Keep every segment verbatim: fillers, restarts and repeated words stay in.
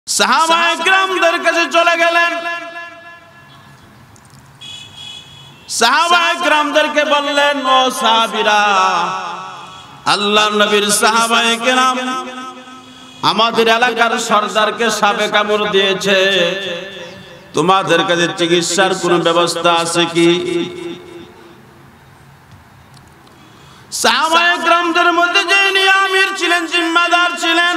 সাহাবায়ে কিরামদের কাছে চলে গেলেন। সাহাবায়ে কিরামদেরকে বললেন, ও সাহাবীরা, আল্লাহর নবীর সাহাবায়ে কিরাম আমাদের এলাকার সরদারকে সাপে কামড় দিয়েছে, তোমাদের কাছে চিকিৎসার কোনো ব্যবস্থা আছে কি? সাহাবায়ে কিরামদের মধ্যে যিনি আমির ছিলেন, জিম্মাদার ছিলেন,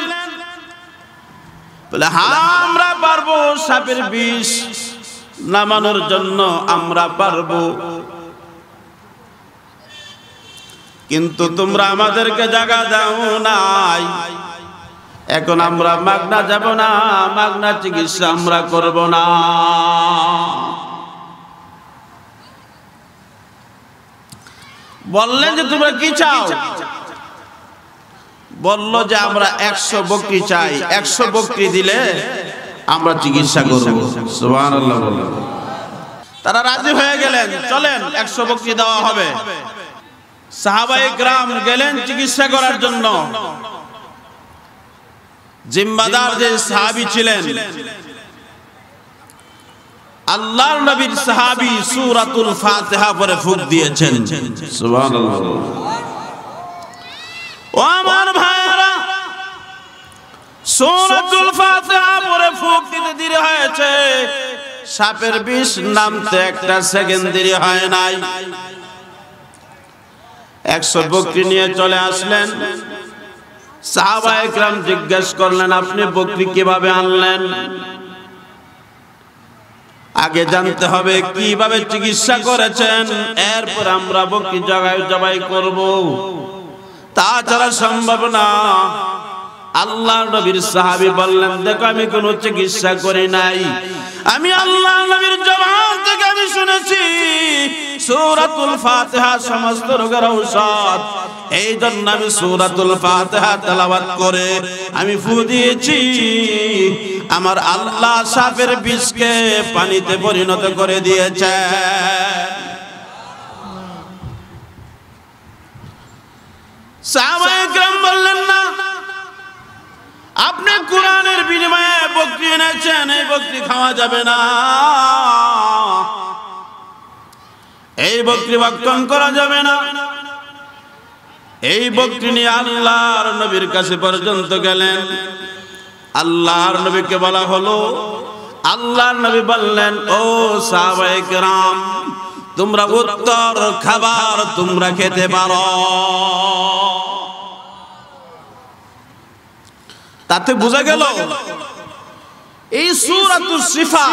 বলে হ্যাঁ আমরা পারবো, সাপের বিষ নামানোর জন্য আমরা পারবো, কিন্তু তোমরা আমাদেরকে জায়গা দাও নাই, এখন আমরা মাগনা যাব না, মাগনা চিকিৎসা আমরা করব না। বললেন যে তোমরা কি চাও? বলল যে আমরা একশো বকরি চাই, একশো বকরি দিলে আমরা চিকিৎসা করব। সুবহানাল্লাহ। তারা রাজি হয়ে গেলেন, চলেন একশো বকরি দেওয়া হবে। সাহাবায়ে কিরাম গেলেন চিকিৎসা করার জন্য। জিম্মাদার যে সাহাবী ছিলেন, আল্লাহর নবীর সাহাবী, সূরাতুল ফাতিহা পড়ে ফুঁক দিয়েছেন। সুবহানাল্লাহ। ও আমার ভাইরা, সূরাতুল ফাতিহা পড়ে ফুঁক দিতে দেরি হয়েছে, সাপের বিষ নামতে একটা সেকেন্ড দেরি হয় নাই। একশো বকরি নিয়ে চলে আসলেন। সাহাবায়ে কিরাম জিজ্ঞেস করলেন, আপনি বকরি কিভাবে আনলেন? আগে জানতে হবে কিভাবে চিকিৎসা করেছেন, এরপর আমরা বকরি জবাই জবাই করব, তাছাড়া সম্ভব না। আল্লাহর নবীর সাহাবী বললেন, দেখো আমি কোনো চিকিৎসা করি নাই, আমি আল্লাহর নবীর জবান থেকে আমি শুনেছি সূরাতুল ফাতিহা সমস্ত রোগের ঔষধ, এই জন্য আমি সূরাতুল ফাতিহা তেলাওয়াত করে আমি ফু দিয়েছি, আমার আল্লাহ সাপের বিষকে পানিতে পরিণত করে দিয়েছে। সাহাবায়ে কিরাম বললেন, না, আপনি কোরআনের বিনিময়ে বকরি এনেছেন, এই বকরি খাওয়া যাবে না, এই বকরি ভক্ষণ করা যাবে না। এই বকরি নিয়ে আল্লাহর নবীর কাছে পর্যন্ত গেলেন। আল্লাহর নবীকে বলা হলো, আল্লাহর নবী বললেন, ও সাহাবায়ে কিরাম, তোমরা উত্তর খাবার তোমরা খেতে পারো। তাতে বোঝা গেল এই সূরাতুল শিফা,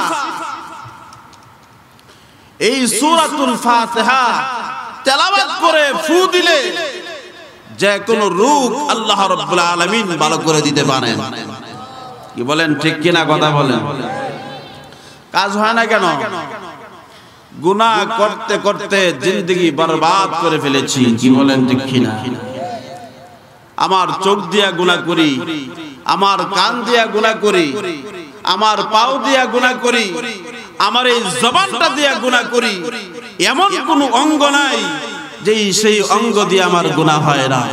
এই সূরাতুল ফাতিহা তেলাওয়াত করে ফু দিলে যে কোনো রোগ আল্লাহ রাব্বুল আলামিন ভালো করে দিতে পারেন। কি বলেন, ঠিক কিনা কথা বলেন? কাজ হয় না কেন? গুনাহ করতে করতে জিন্দেগি বরবাদ করে ফেলেছি। কি বলেন, ঠিক কিনা? আমার চোখ দিয়া গুনাহ করি, আমার কান দিয়া গুনাহ করি, আমার পাও দিয়া গুনাহ করি, আমার এই জবানটা দিয়া গুনাহ করি, এমন কোন অঙ্গ নাই যে সেই অঙ্গ দিয়ে আমার গুনাহ হয় না।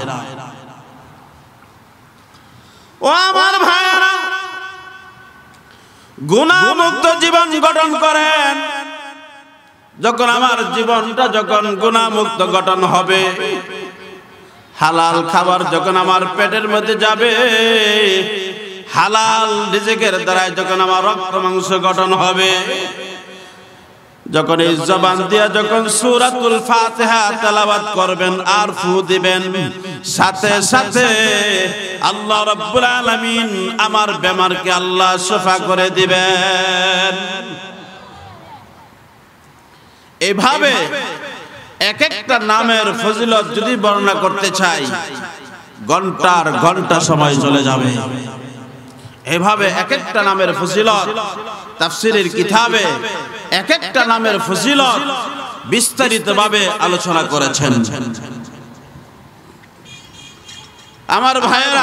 ও আমার ভাইরা, গুনাহ মুক্ত জীবন গঠন করেন। যখন আমার জীবনটা যখন গুনাহ মুক্ত গঠন হবে, হালাল খাবার যখন আমার পেটের মধ্যে যাবে, হালাল রিজিকের দ্বারা যখন আমার রক্ত মাংস গঠন হবে, যখন এই জবান দিয়া যখন সূরাতুল ফাতিহা তেলাওয়াত করবেন আর ফু দিবেন, সাথে সাথে আল্লাহ রাব্বুল আলামিন আমার বেমারকে আল্লাহ শিফা করে দিবেন। এভাবে এক একটা নামের ফজিলত যদি বর্ণনা করতে চাই, ঘন্টার ঘন্টা সময় চলে যাবে। এভাবে এক একটা নামের ফজিলত তাফসীরের কিতাবে এক একটা নামের ফজিলত বিস্তারিতভাবে আলোচনা করেছেন। আমার ভাইয়েরা,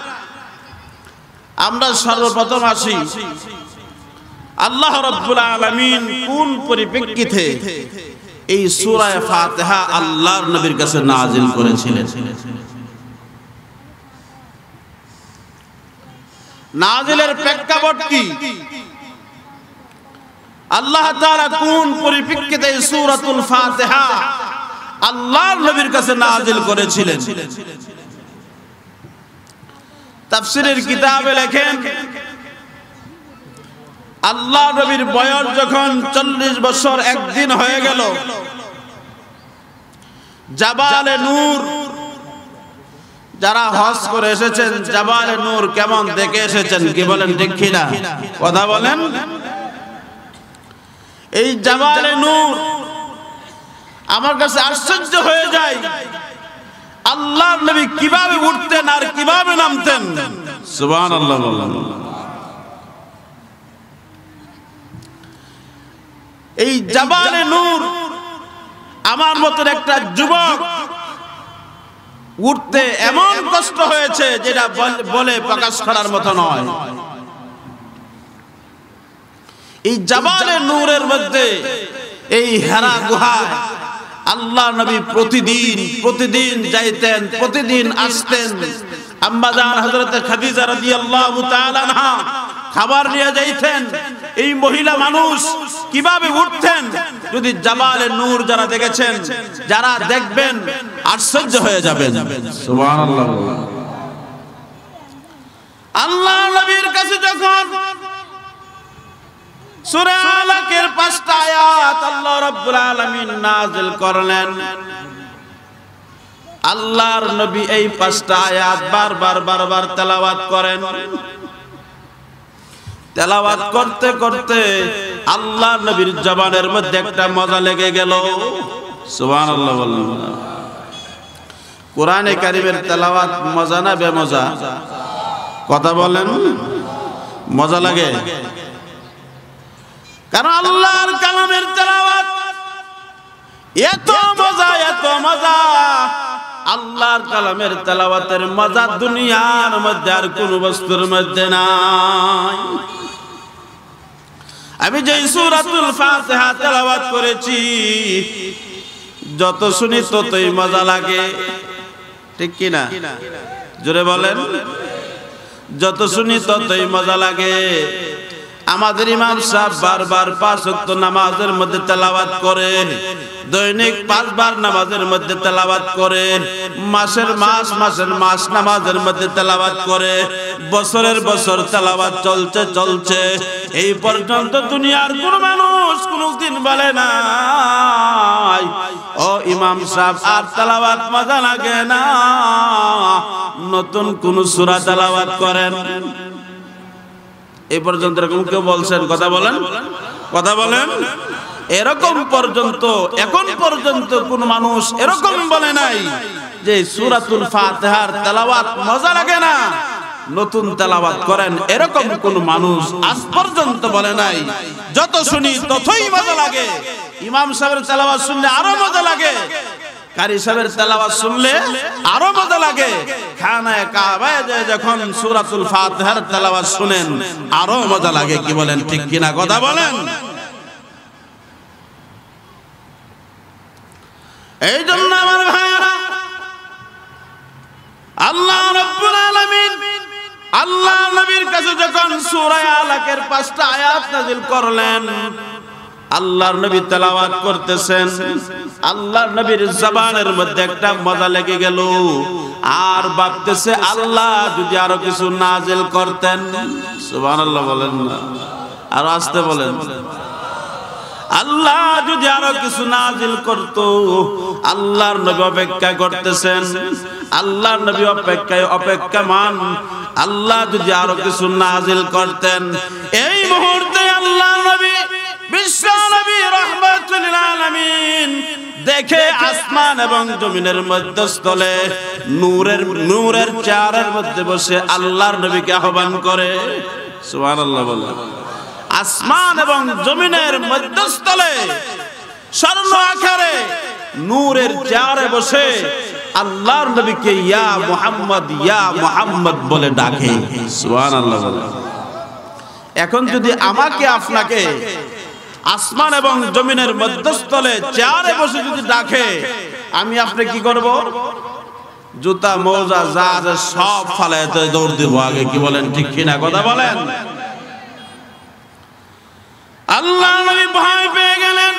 আমরা সর্বপ্রথম আসি আল্লাহ রাব্বুল আলামিন কোন পরিপ্রেক্ষিতে এই সূরা ফাতিহা আল্লাহর নবীর কাছে নাযিল করেছিলেন। নাজিলের প্রেক্ষাপট কি? আল্লাহ তাআলা কোন পরিপ্রেক্ষিতে সূরাতুল ফাতিহা আল্লাহর নবীর কাছে নাজিল করেছিলেন? তাফসীরের কিতাবে লেখেন, আল্লাহ নবীর বয়স যখন চল্লিশ বছর একদিন হয়ে গেল, জাবালে নূর, যারা হজ করে এসেছেন জাবালে নূর কেমন দেখে এসেছেন, কি বলেন ঠিক কিনা? কথা বলেন। এই জাবালে নূর আমার কাছে আশ্চর্য হয়ে যায়, আল্লাহর নবী কিভাবে উঠতেন আর কিভাবে নামতেন। সুবহানাল্লাহ। এই জাবালে নূর আমার মতন একটা যুবক উঠতে এমন কষ্ট হয়েছে যেটা বলে প্রকাশ করার মতো নয়। এই জাবালে নূরের মধ্যে এই হেরা গুহায় আল্লাহ নবী প্রতিদিন প্রতিদিন যাইতেন, প্রতিদিন আসতেন। আম্মা জান হযরত খাদিজা রাদিয়াল্লাহু তাআলা আনহা খাবার নিয়ে যাইতেন। এই মহিলা মানুষ কিভাবে উঠতেন, যদি জাবালে নূর যারা দেখেছেন, যারা দেখবেন আশ্চর্য হয়ে যাবেন। সুবহানাল্লাহ। আল্লাহ নবীর কাছে যখন সূরা আলাকের পাঁচটা আয়াত আল্লাহ রাব্বুল আলামিন নাযিল করলেন, আল্লাহর নবী এই পাঁচটা আয়াত বারবার বারবার তেলাওয়াত করেন। তেলাওয়াত করতে করতে আল্লাহর নবীর জবানের মধ্যে একটা মজা লেগে গেল। সুবহানাল্লাহ বলেন। কোরআনে কারীমের তেলাওয়াত মজা না বেমজা? কথা বলেন। মজা লাগে, কারণ আল্লাহর কালামের তেলাওয়াত এত মজা, এত মজা। আল্লাহর কালামের তেলাওয়াতের মজা দুনিয়ার মধ্যে আর কোন বস্তুর মধ্যে নাই। আমি যে সূরাতুল ফাতিহা তেলাওয়াত করেছি, যত শুনি ততই মজা লাগে, ঠিক কি না? জোরে বলেন। যত শুনি ততই মজা লাগে। আমাদের ইমাম সাহেব বারবার পাঁচ ওয়াক্ত নামাজের মধ্যে তেলাওয়াত করে, দৈনিক পাঁচবার নামাজের মধ্যে তেলাওয়াত করে, মাসের মাস মাসের মাস নামাজের মধ্যে তেলাওয়াত করে, বছরের বছর তেলাওয়াত চলছে চলছে। এই পর্যন্ত দুনিয়ার কোন মানুষ কোনদিন বলে নাই ও ইমাম সাহেব আর তেলাওয়াত মজা লাগে না, নতুন কোন সূরা তেলাওয়াত করেন। এই পর্যন্ত এরকম কেউ বলছেন? কথা বলেন, কথা বলেন। এরকম পর্যন্ত এখন পর্যন্ত কোন মানুষ এরকম বলে নাই যে সূরাতুল ফাতিহার তেলাওয়াত মজা লাগে না, নতুন তেলাওয়াত করেন। এরকম কোন মানুষ আজ পর্যন্ত বলে নাই। যত শুনি ততই মজা লাগে। ইমাম সাহেবের তেলাওয়াত শুনলে আরো মজা লাগে, কারি সাহেবের তেলাওয়াত শুনলে আরো মজা লাগে, খানায়ে কাবায় যে যখন সূরাতুল ফাতিহার তেলাওয়াত শুনেন আরো মজা লাগে। কি বলেন ঠিক কিনা? কথা বলেন। এই জন্য আমার ভাইরা, আল্লাহ রাব্বুল আলামিন আল্লাহ নবীর কাছে যখন সূরা আলাকের পাঁচটা আয়াত নাযিল করলেন, আল্লাহর নবী তেলাওয়াত করতেছেন, আল্লাহর নবীর জবানের মধ্যে একটা মজা লেগে গেল। আর ভাবতেছে আল্লাহ যদি আরো কিছু নাযিল করতেন। সুবহানাল্লাহ বলেন না, আর আসতে বলেন। আল্লাহ যদি আরো কিছু নাযিল করত। আল্লাহর নবী অপেক্ষা করতেছেন, আল্লাহর নবী অপেক্ষায় অপেক্ষমান। আল্লাহ যদি আরো কিছু নাযিল করতেন। এই মুহূর্তে আল্লাহর নবী বিশ্ব নবী রাহমাতুল লিল আলামিন দেখে আসমান এবং জমিনের মধ্যস্থলে নূরের নূরের চেয়ারের মধ্যে বসে আল্লাহর নবীকে আহ্বান করে। সুবহানাল্লাহ বলেন। আসমান এবং জমিনের মধ্যস্থলে স্বর্ণ আকারে নূরের চেয়ারে বসে আল্লাহর নবীকে ইয়া মুহাম্মদ ইয়া মুহাম্মদ বলে ডাকে। সুবহানাল্লাহ বলেন। এখন যদি আমাকে আপনাকে আসমান এবং জমিনের মধ্যস্থলে চেয়ারে বসে যদি ডাকে, আমি আপনি কি করব? জুতা মোজা যা আছে সব ফালায় দৌড় দিব আগে, কি বলেন ঠিক কিনা কথা বলেন? আল্লাহ নবী ভয় পেয়ে গেলেন।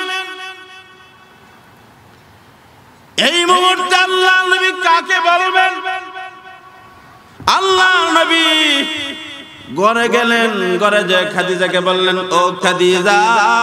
এই মুহূর্তে আল্লাহ নবী কাকে বলবেন? আল্লাহ নবী ঘরে গেলেন, ঘরে যে খাদিজাকে বললেন, ও খাদিজা,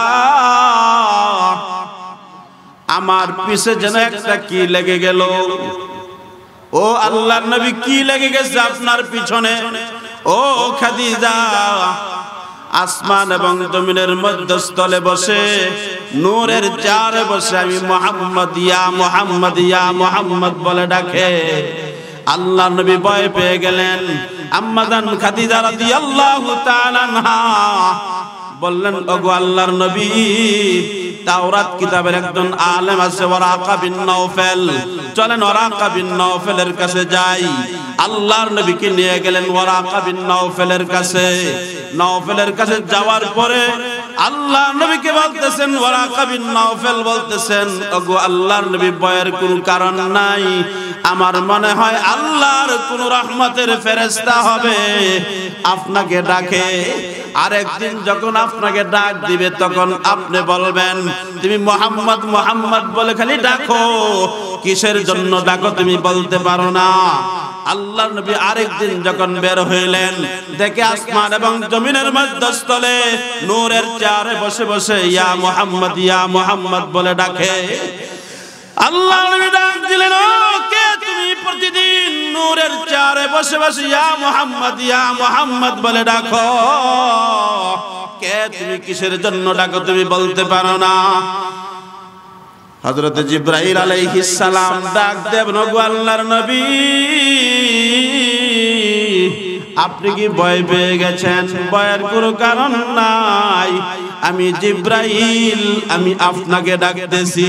আমার পিছে যেন একটা কি লেগে গেল। ও আল্লাহর নবী, কি লেগে গেছে আপনার পিছনে? ও খাদিজা, আসমান এবং জমিনের মধ্যস্থলে বসে নূরের চারে বসে আমি মুহাম্মদ ইয়া মুহাম্মদ ইয়া মুহাম্মদ বলে ডাকে। আল্লাহ নবী ভয় পেয়ে গেলেন। আম্মা জান খাদিজা রাদিয়াল্লাহু তাআলা আনহা বললেন, ওগো আল্লাহর নবী, তাওরাত কিতাবের একজন আলেম আছে ওয়ারাকা বিন নাওফেল, চলেন ওয়ারাকা বিন নাওফেলের কাছে যাই। আল্লাহর নবীকে নিয়ে গেলেন ওয়ারাকা বিন নাওফেলের কাছে। নাওফেলের কাছে যাওয়ার পরে আল্লাহ নবীকে বলতেছেন, ওয়ারাকা বিন নাওফেল বলতেছেন, ওগো আল্লাহর নবী, ভয়ের কোনো কারণ নাই, আমার মনে হয় আল্লাহর কোন রহমতের ফেরেশতা হবে আপনাকে ডাকে। আরেকদিন যখন আপনাকে ডাক দিবে তখন আপনি বলবেন, তুমি মুহাম্মদ মুহাম্মদ বলে খালি ডাকো, কিসের জন্য ডাকো তুমি বলতে পারো না। আল্লাহ নবী আরেকদিন যখন বের হইলেন, দেখে আসমান এবং জমিনের মধ্যস্থলে নূরের চারে বসে বসে ইয়া মুহাম্মদ ইয়া মুহাম্মদ বলে ডাকে। আল্লাহ নবী ডাক দিলেন, ও কে তুমি প্রতিদিন নূরের চারে বসে বসে ইয়া মুহাম্মদ ইয়া মুহাম্মদ বলে ডাকো? কে তুমি, কিসের জন্য ডাকো তুমি বলতে পারো না? হযরত জিবরাইল আলাইহিস সালাম ডাক দেন, ওগো আল্লাহর নবী, আপনি কি ভয় পেয়ে গেছেন? ভয়ের কোনো কারণ নাই, আমি জিবরাইল, আমি আপনাকে ডাকতেছি।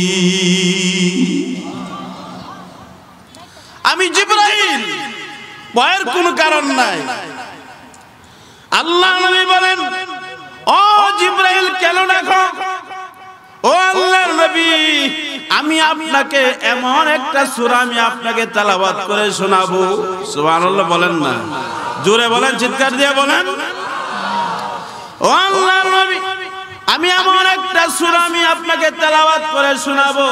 আমি জিবরাইল, ভয়ের কোনো কারণ নাই। আল্লাহ নবী বলেন, ও জিবরাইল কেন ডাকো? ও আল্লাহর নবী, আমি আপনাকে এমন একটা সূরা আমি আপনাকে তেলাওয়াত করে শোনাবো। সুবহানাল্লাহ বলেন না, জোরে বলেন, চিৎকার দিয়ে বলেন। ও আল্লাহর নবী, আমি এমন একটা সূরা আমি আপনাকে তেলাওয়াত করে শোনাবো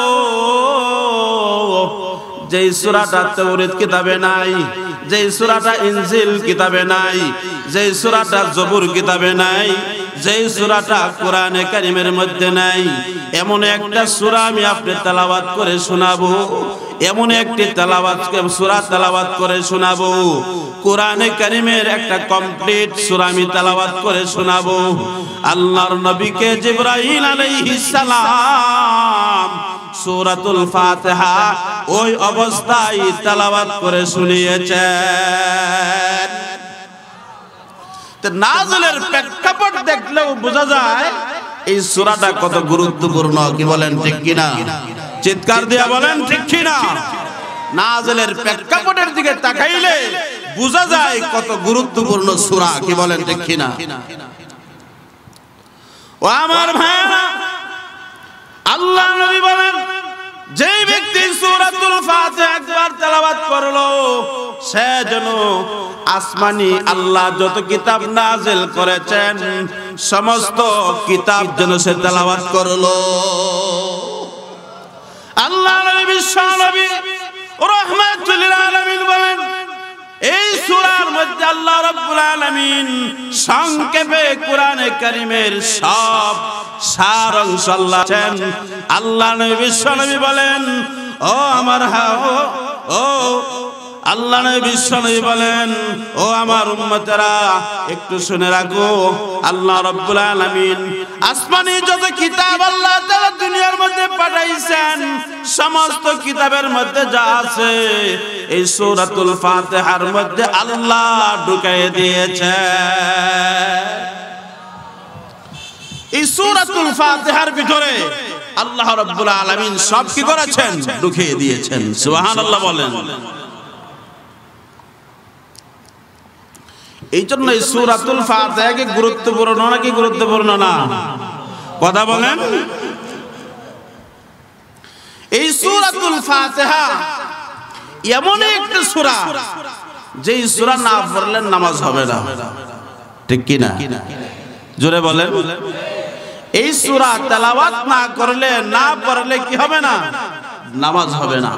যেই সূরাটা তাওরাত কিতাবে নাই, যেই সূরাটা ইনজিল কিতাবে নাই, যেই সূরাটা জবুর কিতাবে নাই, যেই সূরাটা কোরআনে কারীমের মধ্যে নাই, এমন একটা সূরা আমি আপনি তেলাওয়াত করে শোনাবো। এমন একটি তেলাওয়াত সূরা তেলাওয়াত করে শোনাবো, কোরআনে কারীমের একটা কমপ্লিট সূরা আমি তেলাওয়াত করে শোনাবো। আল্লাহর নবীকে জিবরাইল আলাইহিস সালাম সূরাতুল ফাতিহা ওই অবস্থায় তেলাওয়াত করে শুনিয়েছেন। তো নাযিলের প্রেক্ষাপট দেখলেও বোঝা যায় এই সূরাটা কত গুরুত্বপূর্ণ, কি বলেন ঠিক কিনা? চিৎকার দিয়ে বলেন ঠিক কিনা? নাযিলের প্রেক্ষাপটের দিকে তাকাইলে বোঝা যায় কত গুরুত্বপূর্ণ সূরা, কি বলেন ঠিক কিনা? ও আমার ভাইরা, আল্লাহ নবী বলেন, যেই ব্যক্তি সূরাতুল ফাতিহা একবার তেলাওয়াত করলো সে যেন আসমানি আল্লাহ যত কিতাব নাযিল করেছেন সমস্ত কিতাব যেন সে তেলাওয়াত করলো। আল্লাহ নবী বিশ্ব নবী রাহমাতুল লিল আলামিন বলেন, এই সূরার মধ্যে আল্লাহ রাব্বুল আলামিন সংক্ষেপে কোরআনে কারীমের সব সার অংশ আল্লাহ দেন। আল্লাহ নবী বিশ্ব নবী বলেন, ও আমার হাও, ও আল্লাহ নবী বিশ্ব নবী বলেন, ও আমার উম্মতেরা একটু শুনে রাখো, আল্লাহ রাব্বুল আলামিন আসমানি যত কিতাব আল্লাহ তাআলা দুনিয়ার মধ্যে পাঠাইছেন সমস্ত কিতাবের মধ্যে যা আছে এই সূরাতুল ফাতিহার মধ্যে আল্লাহ ঢুকাইয়ে দিয়েছে। এই সূরাতুল ফাতিহার ভিতরে আল্লাহ রাব্বুল আলামিন সব কি করেছেন? ঢুকিয়ে দিয়েছেন। সুবহানাল্লাহ বলেন। এই জন্য এই সূরাতুল ফাতিহা কি গুরুত্বপূর্ণ নাকি গুরুত্বপূর্ণ না? কথা বলেন। এই সূরাতুল ফাতিহা এমন একটা সূরা যেই সূরা না পড়লে নামাজ হবে না, ঠিক কি না? জোরে বলেন। এই সূরা তেলাওয়াত না করলে, না পড়লে কি হবে না? নামাজ হবে না।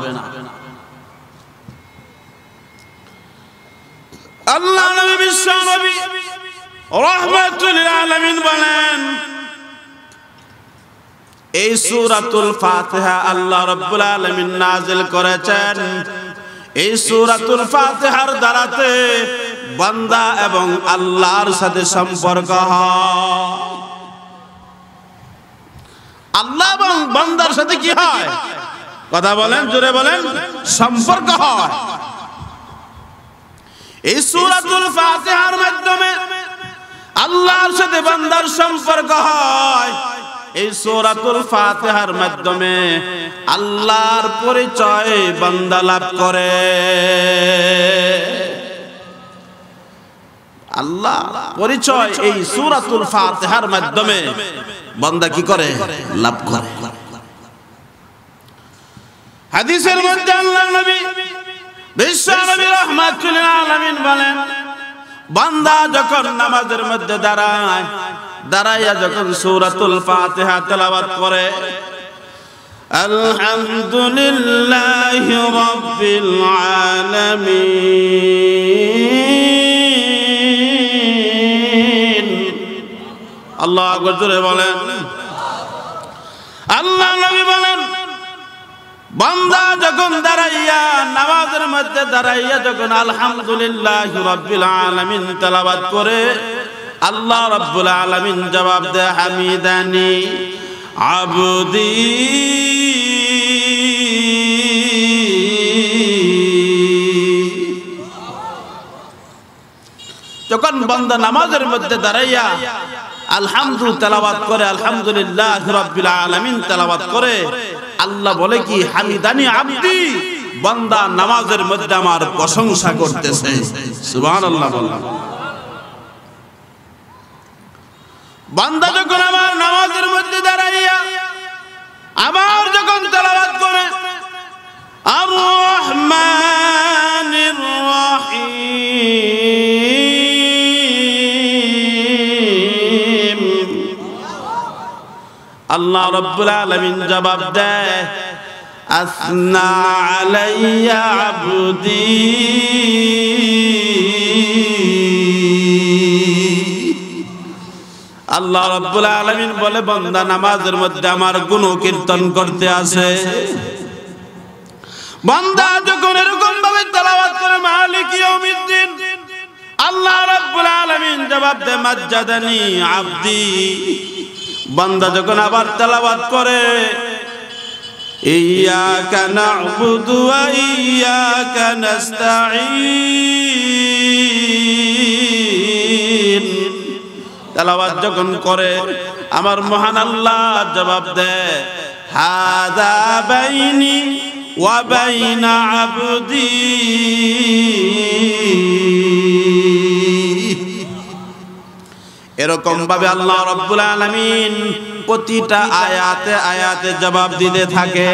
আল্লাহ নবী বিশ্ব নবী রাহমাতুল লিল আলামিন বলেন, এই সূরাতুল ফাতিহা আল্লাহ রাব্বুল আলামিন নাযিল করেছেন। এই সূরাতুল ফাতিহার দ্বারাতে বান্দা এবং আল্লাহর সাথে সম্পর্ক হয়। আল্লাহ এবং বান্দার সাথে কি হয়? কথা বলেন, জোরে বলেন। সম্পর্ক হয়। এই সূরাতুল ফাতিহার মাধ্যমে আল্লাহর সাথে বান্দার সম্পর্ক হয়। এই সূরাতুল ফাতিহার মাধ্যমে আল্লাহর পরিচয় বান্দা লাভ করে। আল্লাহ পরিচয় এই সূরাতুল ফাতিহার মাধ্যমে বান্দা কি করে? লাভ করে। হাদিসের মধ্যে আল্লাহ নবী বিশ্ব নবী রাহমাতুল লিল আলামিন বলেন, বান্দা যখন নামাজের মধ্যে দাঁড়ায়, দাঁড়াইয়া যখন সূরাতুল ফাতিহা তেলাওয়াত করে, আলহামদুলিল্লাহি রাব্বিল আলামিন, আল্লাহু আকবার, জোরে বলেন। আল্লাহ নবী বলেন, বান্দা যখন দাঁড়াইয়া নামাজের মধ্যে দাঁড়াইয়া যখন আলহামদুলিল্লাহি রাব্বিল আলামিন তেলাওয়াত করে, আল্লাহ রাব্বুল আলামিন জবাব দেয়, হামিদানি আবদি। যখন বান্দা নামাজের মধ্যে দাঁড়াইয়া আলহামদু তেলাওয়াত করে, আলহামদুলিল্লাহি রাব্বিল আলামিন তেলাওয়াত করে, আল্লাহ বলে কি, হামিদানি আবদি, বান্দা নামাজের মধ্যে আমার প্রশংসা করতেছে। সুবহানাল্লাহ বলেন। বান্দা যখন আমার নামাজের মধ্যে দাঁড়াইয়া আবার যখন তেলাওয়াত করে, আর রহমানির রহিম, আল্লাহ রাব্বুল আলামিন জবাব দেয়, আসনা আলাইয়া আবদি। আল্লাহ রাব্বুল আলামিন বলে, বান্দা নামাজের মধ্যে আমার গুণ কীর্তন করতে আছে। বান্দা যখন এরকম ভাবে তেলাওয়াত করে, মালিক ইয়াউমিদ্দিন, আল্লাহ রাব্বুল আলামিন জবাব দেয়, মাজ্জাদানি আবদি। বান্দা যখন আবার তেলাওয়াত করে, ইয়্যাকা না'বুদু ওয়া ইয়্যাকা নাস্তাঈন, তেলাওয়াত যখন করে, আমার মহান আল্লাহ জবাব দেয়, হাযা বাইনি ওয়া বাইনা আবদি। এরকম ভাবে আল্লাহ রাব্বুল আলামিন প্রতিটা আয়াতে আয়াতে জবাব দিতে থাকে।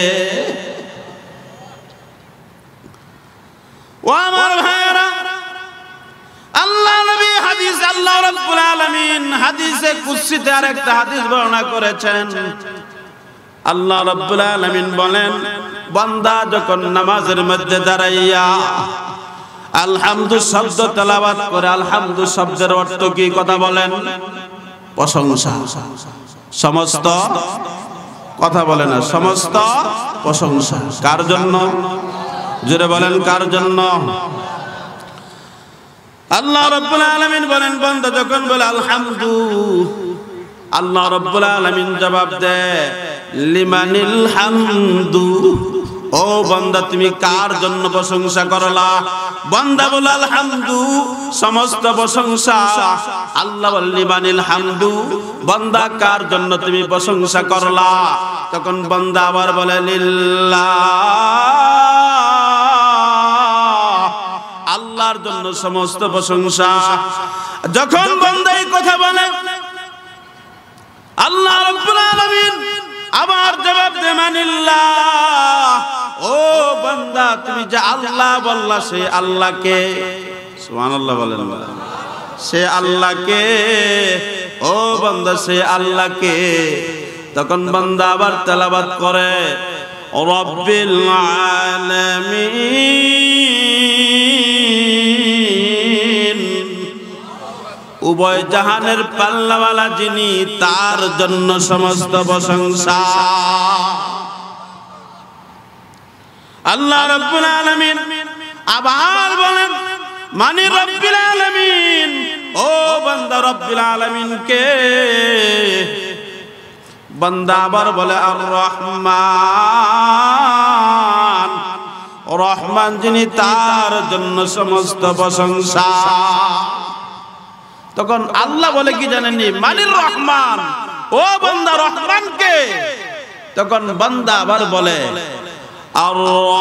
ও আমার ভাইরা, আল্লাহ নবী হাদিস, আল্লাহ রাব্বুল আলামিন হাদিসে কুদসিতে আরেকটা হাদিস বর্ণনা করেছেন। আল্লাহ রাব্বুল আলামিন বলেন, বান্দা যখন নামাজের মধ্যে দাঁড়াইয়া আলহামদু শব্দ তেলাওয়াত করে, আলহামদু শব্দের অর্থ কি? কথা বলেন। প্রশংসা। সমস্ত, কথা বলে না, সমস্ত প্রশংসা কার জন্য? জোরে বলেন, কার জন্য? আল্লাহ রাব্বুল আলামিন বলেন, বান্দা যখন বলে আলহামদু, আল্লাহ রাব্বুল আলামিন জবাব দেয়, লিমানিল হামদু। ও বান্দা, তুমি কার জন্য প্রশংসা করলা? বান্দা বলে আলহামদু, সমস্ত প্রশংসা। আল্লাহ বলে লিমানিল হামদু, বান্দা কার জন্য তুমি প্রশংসা করলা? তখন বান্দা আবার বলে লিল্লাহ, আল্লাহর জন্য সমস্ত প্রশংসা। যখন বান্দা এই কথা বলে, আল্লাহ রাব্বুল আলামিন আবার জবাব দেয়, মানিল্লাহ, ও ও বান্দা তুমি যে আল্লাহ বললা সে আল্লাহকে, সুবহানাল্লাহ বলেন, সে আল্লাহকে, ও বান্দা সে আল্লাহকে। তখন বান্দা আবার তেলাওয়াত করে রব্বিল আলামিন, উভয় জাহানের পাল্লাওয়ালা যিনি তার জন্য সমস্ত প্রশংসা। আল্লাহ রাব্বুল আলামিন আবার বলেন মানে রব্বিল আলামিন, ও বান্দা রব্বিল আলামিন কে? বান্দা আবার বলে আর রহমান, রহমান যিনি তার জন্য সমস্ত প্রশংসা। তখন আল্লাহ বলে কি জানেননি? মানির রহমান, ও বান্দা রহমান কে? তখন বান্দা আবার বলে আর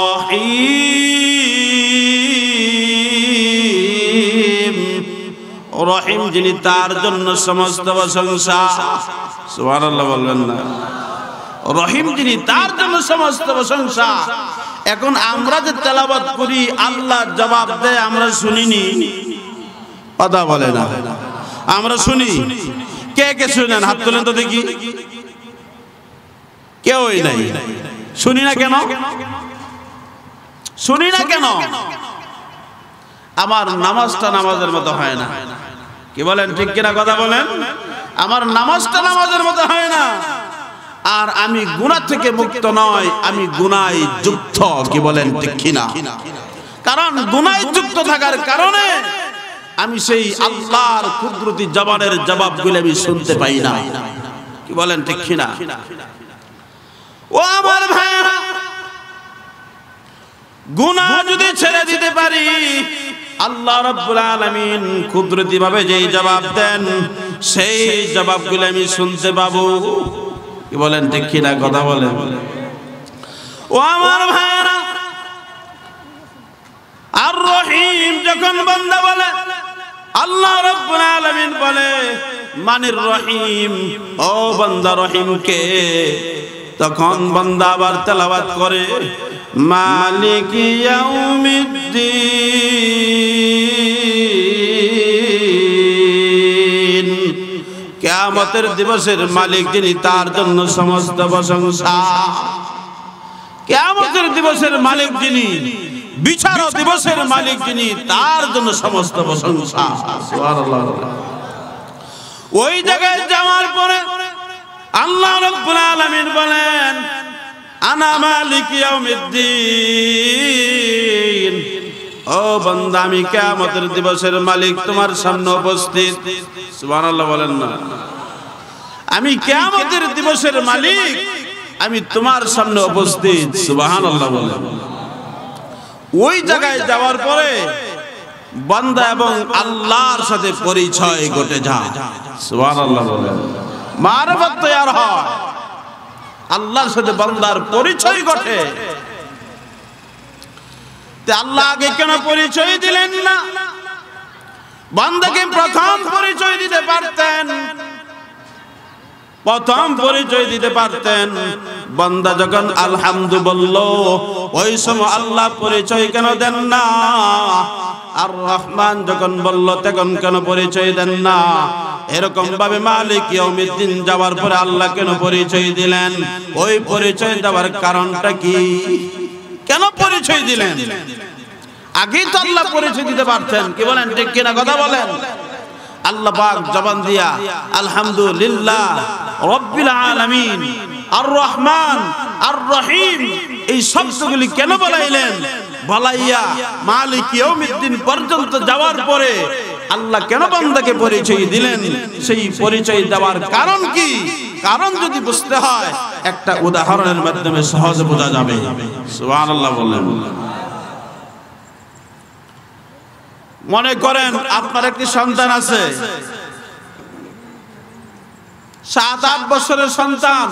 রহিম, রহিম যিনি তার জন্য সমস্ত প্রশংসা। সুবহানাল্লাহ বলবেন না? রহিম যিনি তার জন্য সমস্ত প্রশংসা। এখন আমরা যে তেলাওয়াত করি আল্লাহ জবাব দেয় আমরা শুনিনি, কথা বলে না, আমরা শুনি। কে কে শুনেন? হাত তোলেন তো দেখি। কেউই নাই। শুনি না কেন? শুনি না কেন? আমার নামাজটা নামাজের মতো হয় না। কি বলেন? ঠিক কিনা কথা বলেন? আমার নামাজটা নামাজের মতো হয় না। আর আমি গুনাহ থেকে মুক্ত নয়, আমি গুনায় যুক্ত। কি বলেন? ঠিক কিনা? কারণ গুনায় যুক্ত থাকার কারণে আমি সেই আল্লাহর কুদরতি জবানের জবাবগুলো আমি শুনতে পাই না। কি বলেন? ঠিক কিনা? ও আমার ভাইরা, গুনাহ যদি ছেড়ে দিতে পারি আল্লাহ রাব্বুল আলামিন কুদরতি ভাবে যেই জবাব দেন সেই জবাবগুলো আমি শুনতে পাবো। কি বলেন? ঠিক কিনা কথা বলেন? ও আমার ভাইরা, আর রহিম যখন বান্দা বলে, আল্লাহ রাব্বুল আলামিন বলে মানির রহিম, ও বান্দা রহিম কে? তখন বান্দা আবার তেলাওয়াত করে মালিক ইয়াউমিদ্দিন, কিয়ামতের দিবসের মালিক যিনি তার জন্য সমস্ত প্রশংসা। কিয়ামতের দিবসের মালিক যিনি, বিচার দিবসের মালিক যিনি তার জন্য সমস্ত প্রশংসা। সুবহানাল্লাহ। ওই জায়গায় যাওয়ার পরে আল্লাহ রাব্বুল আলামিন বলেন আনা মালিক ইয়াউমিদ্দিন, ও বান্দা আমি কিয়ামতের দিবসের মালিক তোমার সামনে উপস্থিত। সুবহানাল্লাহ বলেন না? আমি কিয়ামতের দিবসের মালিক, আমি তোমার সামনে উপস্থিত। সুবহানাল্লাহ বলেন। ওই জায়গায় যাওয়ার পরে বান্দা এবং আল্লাহর সাথে পরিচয় ঘটে যায়। সুবহানাল্লাহ বলেন। মারফত তৈরি হয়, আল্লাহর সাথে বান্দার পরিচয় ঘটে। তে আল্লাহ আগে কেন পরিচয় দিলেন না? বান্দাকে প্রথম পরিচয় দিতে পারতেন, প্রথম পরিচয় দিতে পারতেন। বান্দা যখন আলহামদু বলল ওই সময় আল্লাহ পরিচয় কেন দেন না? আর রহমান যখন বলল তখন কেন পরিচয় দেন না? এরকম ভাবে মালিক ইয়াউমিদ্দিন যাওয়ার পরে আল্লাহ কেন পরিচয় দিলেন? ওই পরিচয় দেওয়ার কারণটা কি? কেন পরিচয় দিলেন? আগেই তো আল্লাহ পরিচয় দিতে পারতেন। কি বলেন? ঠিক কিনা কথা বলেন? আল্লাহ পাক জবান দিয়া আলহামদুলিল্লাহ রাব্বিল আলামিন আর রহমান আর রহিম এই শব্দগুলি কেন বলাইলেন? বলাইয়া মালিক ইয়াউমিদ্দিন পর্যন্ত যাওয়ার পরে আল্লাহ কেন বান্দাকে পরিচয় দিলেন? সেই পরিচয় দেওয়ার কারণ কি? কারণ যদি বুঝতে হয় একটা উদাহরণের মাধ্যমে সহজে বোঝা যাবে। সুবহানাল্লাহ বলেন। মনে করেন আপনার একটি সন্তান আছে, সাত আট বছরের সন্তান।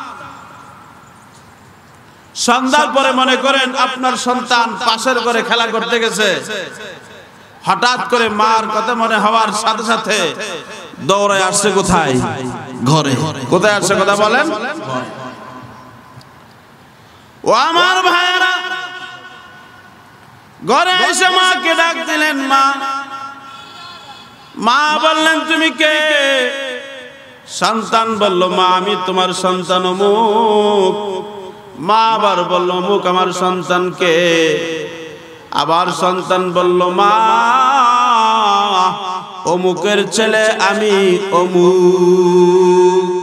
সন্ধ্যার পরে মনে করেন আপনার সন্তান পাশের ঘরে খেলা করতে গেছে, হঠাৎ করে মার কথা মনে হওয়ার সাথে সাথে দৌড়ে আসছে কোথায়? ঘরে। কোথায় আসছে কথা বলেন? ও আমার ভাইরা, ঘরে এসে মাকে ডাক দিলেন। মা মা বললেন তুমি কে? সন্তান বলল মা আমি তোমার সন্তান অমুক। মা আবার বলল অমুক আমার সন্তান কে? আবার সন্তান বলল মা অমুকের ছেলে আমি অমুক।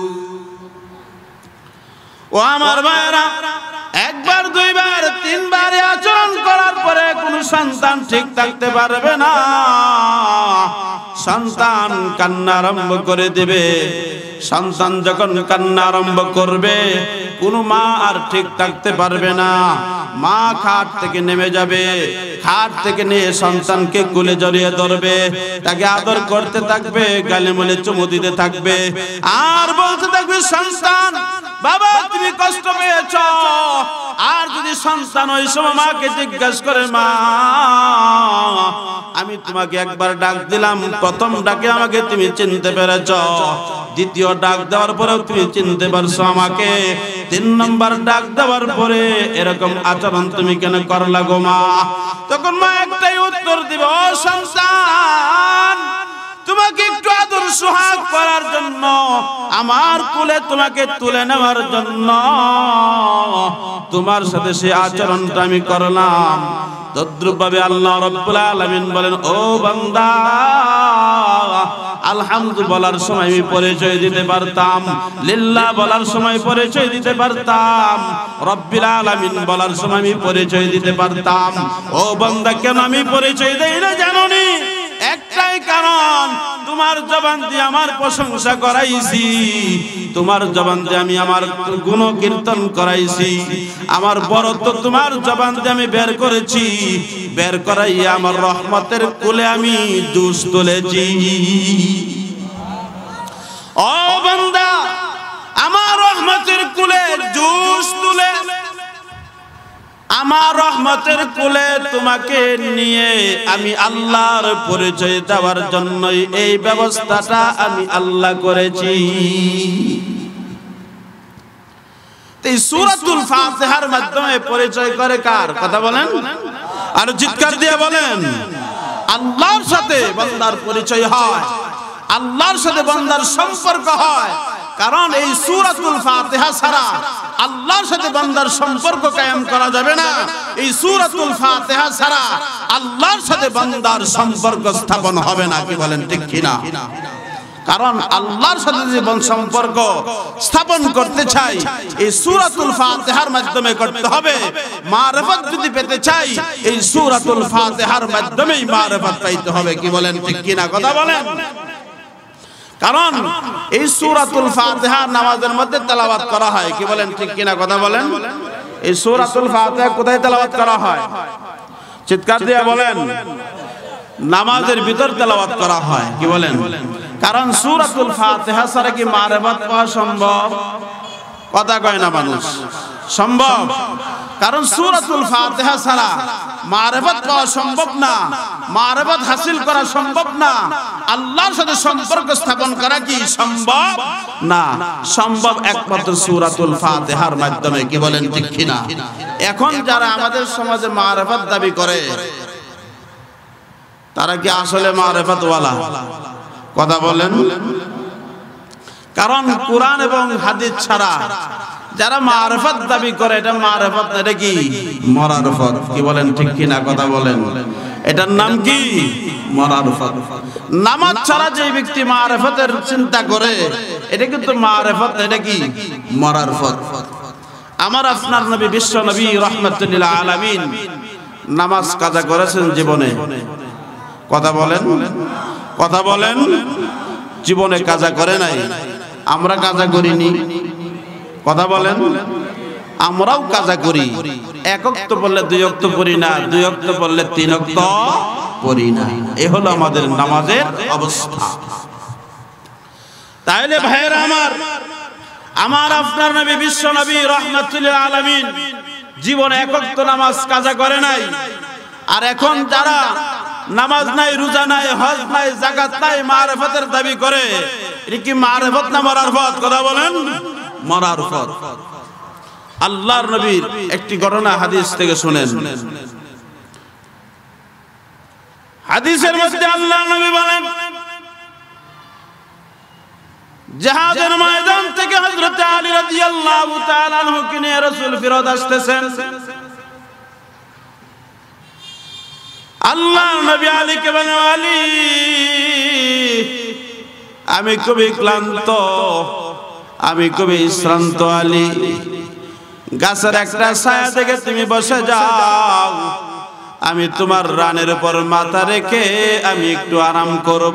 ও আমার ভাইরা, একবার দুইবার তিনবার আচরণ করার পরে কোন সন্তান ঠিক থাকতে পারবে না। সন্তান কান্না আরম্ভ করে দেবে। সন্তান যখন কান্না আরম্ভ করবে কোন মা আর ঠিক থাকতে পারবে না। মা খাট থেকে নেমে যাবে, খাট থেকে নিয়ে সন্তানকে কোলে জড়িয়ে ধরবে, তাকে আদর করতে থাকবে, গালে মলে চুমু দিতে থাকবে, আর বলতে থাকবে সন্তান বাবা তুমি কষ্ট পেয়েছ। আর যদি সন্তান ওই সময় মাকে জিজ্ঞাসা করে মা আমি তোমাকে একবার ডাক দিলাম, প্রথম ডাকে আমাকে তুমি চিনতে পেরেছ, দ্বিতীয় ডাক দেওয়ার পরেও তুমি চিনতে পারছো আমাকে, তিন নম্বর ডাক দেওয়ার পরে এরকম আচরণ তুমি কেন করলা গো মা? তখন মা একটাই উত্তর দিব, সন্তান তোমাকে একটু আদর সোহাগ করার জন্য, আমার কোলে তোমাকে তুলে নেওয়ার জন্য তোমার সাথে সে আচরণটা আমি করলাম। তদ্রূপভাবে আল্লাহ রাব্বুল আলামিন বলেন ও বান্দা আলহামদু বলার সময় আমি পরিচয় দিতে পারতাম, লিল্লাহ বলার সময় পরিচয় দিতে পারতাম, রব্বিল আলামিন বলার সময় আমি পরিচয় দিতে পারতাম। ও বান্দা কেন আমি পরিচয় দেই না জানোনি? একটাই কারণ, তোমার জবান দিয়ে আমার প্রশংসা করাইছি, তোমার জবান দিয়ে আমি আমার গুণ কীর্তন করাইছি, আমার বরত্ব তোমার জবান দিয়ে আমি বের করেছি, বের করাইয়া আমার রহমতের কোলে আমি জুস তুলেছি। ও বান্দা আমার রহমতের কোলে জুস তুলে আমার রহমতের কোলে তোমাকে নিয়ে আমি আল্লাহর পরিচয় দেওয়ার জন্যই এই ব্যবস্থাটা আমি আল্লাহ করেছি। এই সূরাতুল ফাতিহার মাধ্যমে পরিচয় করে কার কথা বলেন? আর চিৎকার দিয়ে বলেন, আল্লাহর সাথে বান্দার পরিচয় হয়, আল্লাহর সাথে বান্দার সম্পর্ক হয়। কারণ এই সূরাতুল ফাতিহা ছাড়া আল্লাহর সাথে বান্দার সম্পর্ক কায়েম করা যাবে না। এই সূরাতুল ফাতিহা ছাড়া আল্লাহর সাথে বান্দার সম্পর্ক স্থাপন হবে না। কি বলেন ঠিক কিনা? কারণ আল্লাহর সাথে যে সম্পর্ক স্থাপন করতে চাই এই সূরাতুল ফাতিহার মাধ্যমে করতে হবে। মারিফত যদি পেতে চাই এই সূরাতুল ফাতিহার মাধ্যমেই মারিফত পাইতে হবে। কি বলেন ঠিক কিনা কথা বলেন? কারণ এই সূরাতুল ফাতিহা নামাজের মধ্যে তেলাওয়াত করা হয়। কি বলেন ঠিক কিনা কথা বলেন? এই সূরাতুল ফাতিহা কোথায় তেলাওয়াত করা হয়? চিৎকার দিয়ে বলেন। নামাজের ভিতর তেলাওয়াত করা হয়। কি বলেন? কারণ সূরাতুল ফাতিহা ছাড়া কি মারিফত পাওয়া সম্ভব? কথা কয় না মানুষ। সম্ভব? কারণ সূরাতুল ফাতিহা ছাড়া মারিফত পাওয়া সম্ভব না, মারিফত হাসিল করা সম্ভব না, আল্লাহর সাথে সম্পর্ক স্থাপন করা কি সম্ভব না? সম্ভব একমাত্র সূরাতুল ফাতিহার মাধ্যমে। কি বলেন ঠিক কিনা? এখন যারা আমাদের সমাজে মারিফত দাবি করে তারা কি আসলে মারিফত ওয়ালা? কথা বলেন। কারণ কোরআন এবং হাদিস ছাড়া যারা মারিফত দাবি করে এটা মারিফত না, এটা কি মারিফত। কি বলেন ঠিক কিনা কথা বলেন? এটার নাম কি মারিফত। নামাজ ছাড়া যে ব্যক্তি মারিফতের চিন্তা করে এটা কিন্তু মারিফত, এটা কি মারিফত। আমার আপনার নবী বিশ্ব নবী রাহমাতুল লিল আলামিন নামাজ কাজা করেছেন জীবনে। কথা বলেন, কথা বলেন। জীবনে কাজা করে নাই, আমরা কাজা করিনি। কথা বলেন। আমরাও কাজা করি, এক ওয়াক্ত পড়লে দুই ওয়াক্ত পড়ি না, দুই ওয়াক্ত পড়লে তিন ওয়াক্ত পড়ি না। এ হলো আমাদের নামাজের অবস্থা। তাইলে ভাইয়েরা আমার, আমার আপনার নবী বিশ্ব নবী রাহমাতুল লিল আলামিন জীবনে এক ওয়াক্ত নামাজ কাজা করে নাই। আর এখন যারা নামাজ নাই, রোজা নাই, হজ নাই, যাকাত নাই, মারিফতের দাবি করে, এটা কি মারিফত না মারারফত? কথা বলেন। মারারফত। আল্লাহর নবীর একটি ঘটনা হাদিস থেকে শুনেন। হাদিসের মধ্যে আল্লাহর নবী বলেন জিহাদের ময়দান থেকে হযরত আলী রাদিয়াল্লাহু তাআলা আনহুকে নিয়ে রাসূল ফিরত আসতেছেন। আল্লাহর নবী আলীকে বলেন, আলী আমি খুবই ক্লান্ত, আমি খুবই শ্রান্ত আলী, গাছের একটা ছায়া থেকে তুমি বসে যাও, আমি তোমার রানের উপর মাথা রেখে আমি একটু আরাম করব।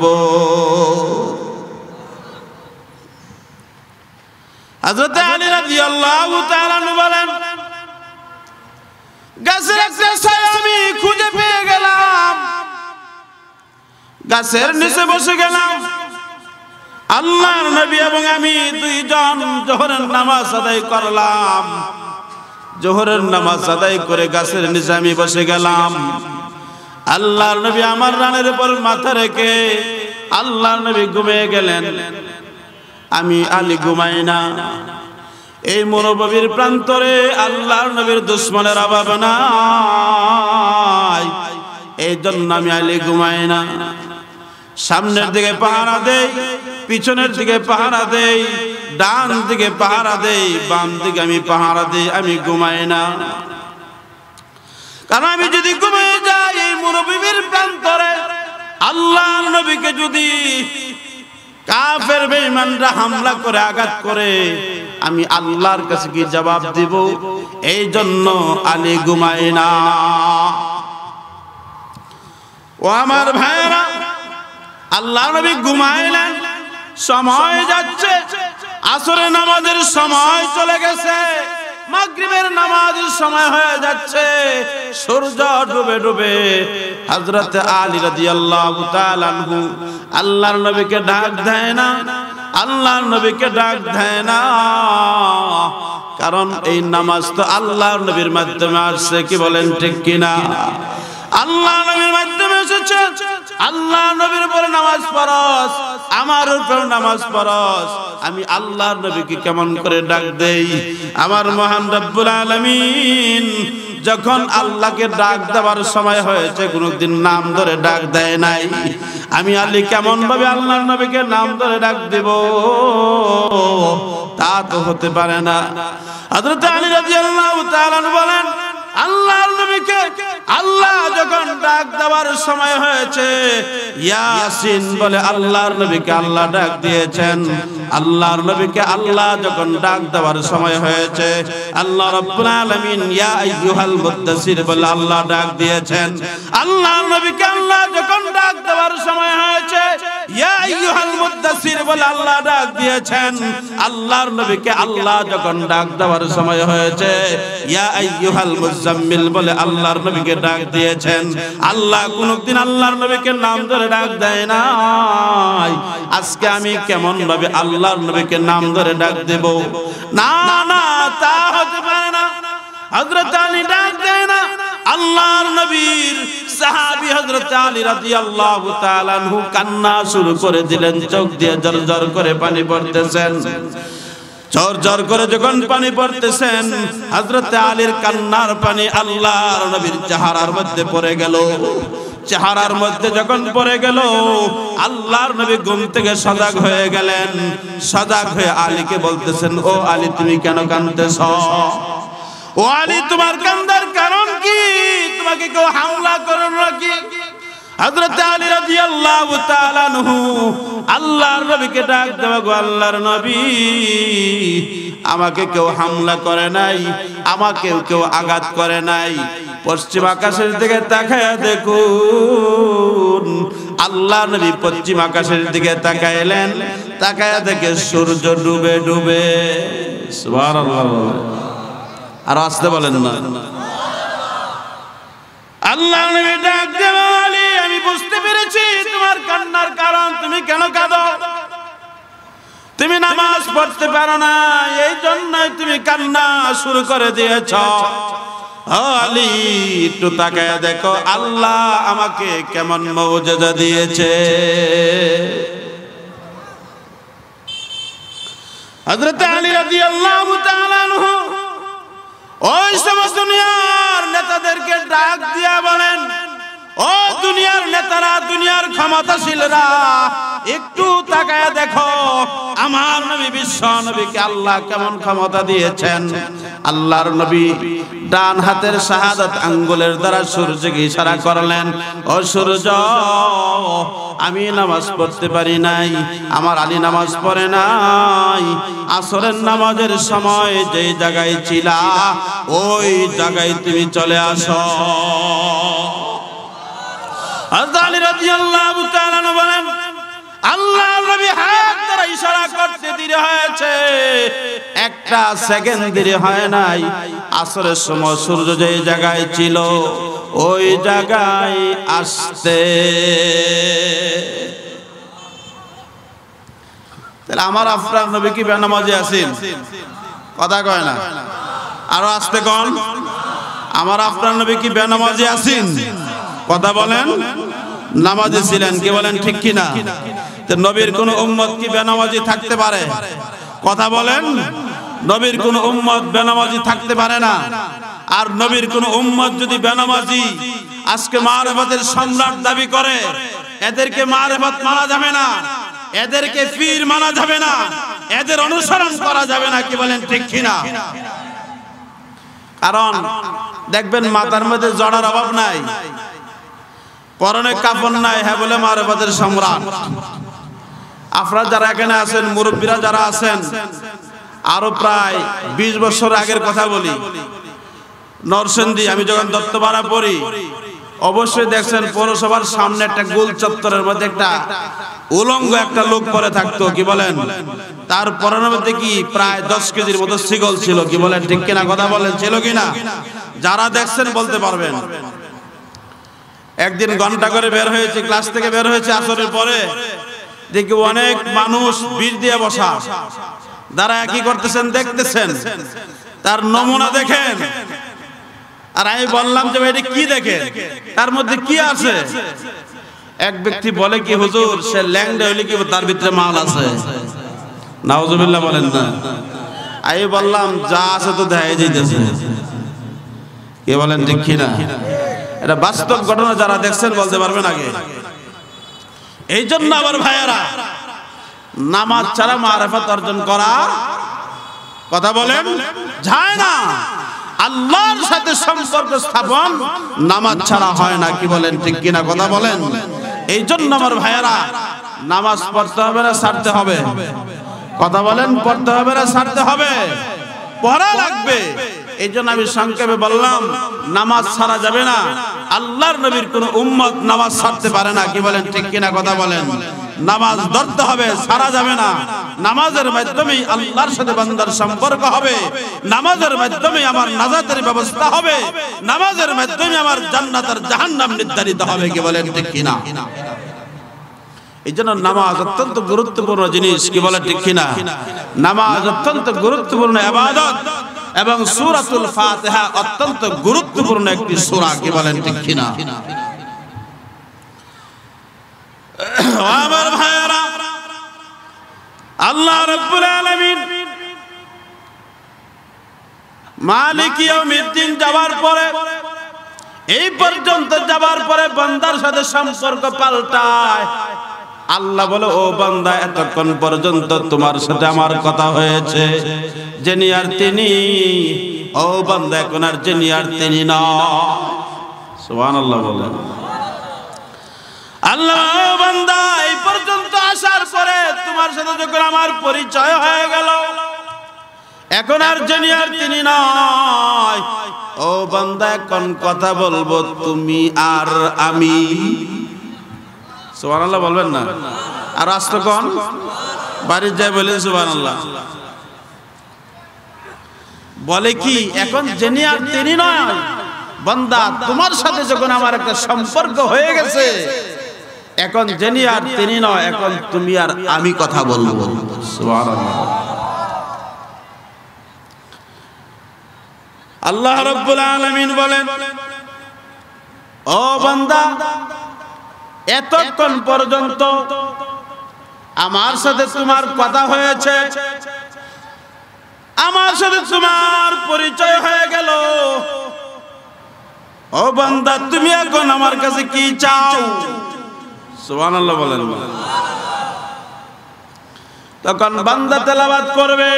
হযরত আলী রাদিয়াল্লাহু তাআলা আনহু বলেন, গাছের একটা ছায়া আমি খুঁজে পেয়ে গেলাম, গাছের নিচে বসে গেলাম। আল্লাহর নবী এবং আমি দুইজন জোহরের নামাজ আদায় করলাম। জোহরের নামাজ আদায় করে গাছের নিচে আমি বসে গেলাম। আল্লাহর নবী আমার রানের উপর মাথা রেখে আল্লাহর নবী ঘুমিয়ে গেলেন। আমি আলী ঘুমাই না। এই মরুভূমির প্রান্তরে আল্লাহর নবীর দুশমনের অভাব নাই, এই জন্য আমি আলী ঘুমাই না। সামনের দিকে পাহারা দেই, পিছনের দিকে পাহারা দেই, ডান দিকে পাহারা দেই, বাম দিকে আমি পাহারা দেই, আমি ঘুমাই না। কারণ আমি যদি ঘুমিয়ে যাই এই মরুভূমির প্রান্তরে আল্লাহর নবীকে যদি কাফের বেঈমানরা হামলা করে আঘাত করে আমি আল্লাহর কাছে কি জবাব দিব? এই জন্য আলী ঘুমায় না। ও আমার ভাইরা, আল্লাহর নবী ঘুমাইলেন। সময় যাচ্ছে, আসরের নামাজের সময় চলে গেছে, মাগরিবের নামাজের সময় হয়ে যাচ্ছে, সূর্য ডুবে ডুবে হযরত আলী রাদিয়াল্লাহু তাআলা আনহু আল্লাহর নবীকে ডাক দেয় না, আল্লাহর নবীকে ডাক দেয় না। কারণ এই নামাজ তো আল্লাহর নবীর মাধ্যমে আসছে, কি বলেন ঠিক কিনা? আল্লাহর নবীর মাধ্যমে এসেছে। আল্লাহর নবীর উপরে নামাজ ফরজ, আমার উপর নামাজ ফরজ। আমি আল্লাহর নবীকে কেমন করে ডাক দেই? আমার মহান রব্বুল আলামিন যখন আল্লাহকে ডাক দেওয়ার সময় হয়েছে কোনদিন নাম ধরে ডাক দেয় নাই। আমি আলী কেমন ভাবে আল্লাহর নবীকে নাম ধরে ডাক দেব? তা তো হতে পারে না। হযরত আলী রাদিয়াল্লাহু তাআলা আনহু বলেন, আল্লাহর নবীকে আল্লাহ যখন ডাক দেওয়ার সময় হয়েছে, ইয়াসিন বলে আল্লাহর নবীকে আল্লাহ ডাক দিয়েছেন। আল্লাহর নবীকে আল্লাহ যখন ডাক দেওয়ার সময় হয়েছে, আল্লাহ রাব্বুল আলামিন ইয়া আইয়ুহাল মুদ্দাসসির বলে আল্লাহ ডাক দিয়েছেন। আল্লাহর নবীকে আল্লাহ যখন ডাক দেওয়ার সময় হয়েছে, ইয়া আইয়ুহাল মুদ্দাসসির বলে আল্লাহ ডাক দিয়েছেন। আল্লাহর নবীকে আল্লাহ যখন ডাক দেওয়ার সময় হয়েছে, ইয়া আইয়ুহাল মুজাম্মিল বলে আল্লাহর নবীকে ডাক দিয়েছেন। আল্লাহ কোনদিন আল্লাহর নবীকে নাম ধরে ডাক দেয় নাই। আজকে আমি কেমন ভাবে আল্লাহর নবীকে নাম ধরে ডাক দেব? না না, তা হতে পারে না। হযরত আলী ডাক দেয় না। আল্লাহর নবীর সাহাবী হযরত আলী রাদিয়াল্লাহু তাআলা আনহু কান্না শুরু করে দিলেন, চোখ দিয়ে ঝরঝর করে পানি পড়তেছেন। ঝর ঝর করে যখন পানি পড়তেছেন, হযরত আলীর কান্নার পানি আল্লাহর নবীর চেহারার মধ্যে পড়ে গেল। চেহারার মধ্যে যখন পড়ে গেল, আল্লাহর নবী ঘুম থেকে সজাগ হয়ে গেলেন। সজাগ হয়ে আলীকে বলতেছেন, ও আলী তুমি কেন কাঁদতেছ? ও আলী তোমার কান্দার কারণ কি? তোমাকে কেউ হামলা করলো নাকি? হযরত আলী রাদিয়াল্লাহু তাআলা আনহু আল্লাহর নবীকে ডাক দেওয়া, গো আল্লাহর নবী, আমাকে কেউ হামলা করে নাই, আমাকে কেউ আঘাত করে নাই। পশ্চিম আকাশের দিকে তাকায়া দেখুন। আল্লাহ নবী পশ্চিম আকাশের দিকে তাকাইলেন, তাকায়া দেখে সূর্য ডুবে ডুবে। সুবহানাল্লাহ। আর আসতে বলেন না। আল্লাহ নবী ডাক দেওয়া, আলী আমি বুঝতে পেরেছি তোমার কান্নার কারণ। তুমি কেন কাঁদো? তুমি নামাজ পড়তে পারো না, এই জন্যই তুমি কান্না শুরু করে দিয়েছ। ও আলী একটু তাকায়া দেখো, আল্লাহ আমাকে কেমন মুজিজা দিয়েছে। হযরত আলী রাদিয়াল্লাহু তাআলা আনহু ওই সমস্ত দুনিয়ার নেতাদেরকে ডাক দিয়া বলেন, ও দুনিয়ার নেতারা, দুনিয়ার ক্ষমতাশীলরা, একটু তাকায় দেখো আমার নবী বিশ্ব নবীকে আল্লাহ কেমন ক্ষমতা দিয়েছেন। আল্লাহর নবী ডান হাতের শাহাদাত আঙ্গুলের দ্বারা সূর্যকে ইশারা করলেন, ও সূর্য আমি নামাজ পড়তে পারি নাই, আমার আলী নামাজ পড়ে নাই, আসরের নামাজের সময় যেই জায়গায় ছিলা ওই জায়গায় তুমি চলে আসো। হযরত আলী রাদিয়াল্লাহু তাআলা বলেন, আল্লাহর নবী হাত দ্বারা ইশারা করতে দেরি হয়েছে, একটা সেকেন্ড দেরি হয় নাই। আসরের সময় সূর্য যেই জায়গায় ছিল ওই জায়গায় আসতে। তাহলে আমার আপনার নবী কি বেনামাজি আছেন? কথা কয় না, আরো আসতে কোন। আমার আপনার নবী কি বেনামাজি আছেন? কথা বলেন। নামাজি ছিলেন, কি বলেন ঠিক কিনা? নবীর কোন উম্মত কি বেনামাজি থাকতে পারে? কথা বলেন। নবীর কোন উম্মত বেনামাজি থাকতে পারে না। আর নবীর কোন উম্মত যদি বেনামাজি আজকে মারিফতের সম্রাট দাবি করে, এদেরকে মারিফত মানা যাবে না, এদেরকে পীর মানা যাবে না, এদের অনুসরণ করা যাবে না, কি বলেন ঠিক কিনা? কারণ দেখবেন মাথার মধ্যে জড়ার অভাব নাই, পরনে কাফন নাই, হ্যাঁ বলে মারিফতের সম্রাট। আপনারা যারা এখানে আছেন, মুরব্বীরা যারা আছেন, আরো প্রায় বিশ বছর আগের কথা বলি, নরসিংদী আমি যখন দত্তপাড়া পড়ি, অবশ্যই দেখছেন পৌরসভার সামনে একটা গোল চত্বরের মধ্যে একটা উলঙ্গ একটা লোক পরে থাকতো, কি বলেন? তার পরনের মধ্যে কি প্রায় দশ কেজির মতো শিকল ছিল, কি বলেন ঠিক কিনা? কথা বলেন, ছিল কিনা? যারা দেখছেন বলতে পারবেন। একদিন ঘন্টা করে বের হয়েছে, ক্লাস থেকে বের হয়েছে আসরের পরে, দেখি অনেক মানুষ ভিড় দিয়ে বসা, যারা কি করতেছেন দেখতেছেন, তার নমুনা দেখেন। আর আমি বললাম যে এটা কি দেখেন, তার মধ্যে কি আছে? এক ব্যক্তি বলে কি হুজুর সে ল্যাংড়া হইলে কি তার ভিতরে মাল আছে? নাউজুবিল্লাহ বলেন না। আমি বললাম যা আছে তো দেখাই যাইতেছে, কি বলেন ঠিক কিনা? এটা বাস্তব ঘটনা, যারা দেখছেন বলতে পারবেন আগে। এই জন্য আমার ভাইয়েরা, নামাজ ছাড়া মারিফত অর্জন করা, কথা বলেন, যায় না। আল্লাহর সাথে সম্পর্ক স্থাপন নামাজ ছাড়া হয় না, কি বলেন ঠিক কিনা? কথা বলেন। এই জন্য আমার ভাইয়েরা, নামাজ পড়তে হবে না ছাড়তে হবে? কথা বলেন, পড়তে হবে না ছাড়তে হবে? পড়া লাগবে। এই জন্য আমি সংক্ষেপে বললাম, নামাজ ছাড়া যাবে না। আল্লাহর নবীর কোন উম্মত নামাজ ছাড়তে পারে না, কি বলেন ঠিক কিনা? কথা বলেন। নামাজ ধরতে হবে, ছাড়া যাবে না। নামাজের মাধ্যমেই আল্লাহর সাথে বান্দার সম্পর্ক হবে, নামাজের মাধ্যমেই আমার নাজাতের ব্যবস্থা হবে, নামাজের মাধ্যমে আমার জান্নাত আর জাহান্নাম নির্ধারিত হবে, কি বলেন ঠিক কিনা? এই জন্য নামাজ অত্যন্ত গুরুত্বপূর্ণ জিনিস, কি বলেন ঠিক কিনা? নামাজ অত্যন্ত গুরুত্বপূর্ণ ইবাদত, এবং সূরাতুল ফাতিহা অত্যন্ত গুরুত্বপূর্ণ একটি সূরা, কি বলেন ঠিক কিনা? আমার ভাইয়েরা, আল্লাহ রাব্বুল আলামিন মালিক ইয়াউমিদ্দিন যাওয়ার পরে, এই পর্যন্ত যাওয়ার পরে বান্দার সাথে সম্পর্ক পাল্টায়। আল্লাহ বলে, ও বান্দা এতক্ষণ পর্যন্ত তোমার সাথে আমার কথা হয়েছে, যিনি আর তিনি। ও বান্দা এখন আর যিনি আর তিনি না। সুবহানাল্লাহ বলেন। আল্লাহ, বান্দা এই পর্যন্ত আসার পরে তোমার সাথে যখন আমার পরিচয় হয়ে গেল, এখন আর যিনি আর তিনি নয়। ও বান্দা এখন কথা বলবো তুমি আর আমি। সুবহানাল্লাহ বলবেন না? আর আসতো কোন বাড়ির যায় বলে সুবহানাল্লাহ। বলে কি এখন যিনি আর তিনি নয়, বান্দা তোমার সাথে যখন আমার একটা সম্পর্ক হয়ে গেছে, এখন যিনি আর তিনি নয়, এখন তুমি আর আমি কথা বলবো। সুবহানাল্লাহ। আল্লাহ রাব্বুল আলামিন বলেন, ও বান্দা এতক্ষণ পর্যন্ত আমার সাথে তোমার কথা হয়েছে, আমার সাথে তোমার পরিচয় হয়ে গেল। ও ও বান্দা তুমি এখন আমার কাছে কি চাও? সুবহানাল্লাহ বলেন। তখন বান্দা তেলাওয়াত করবে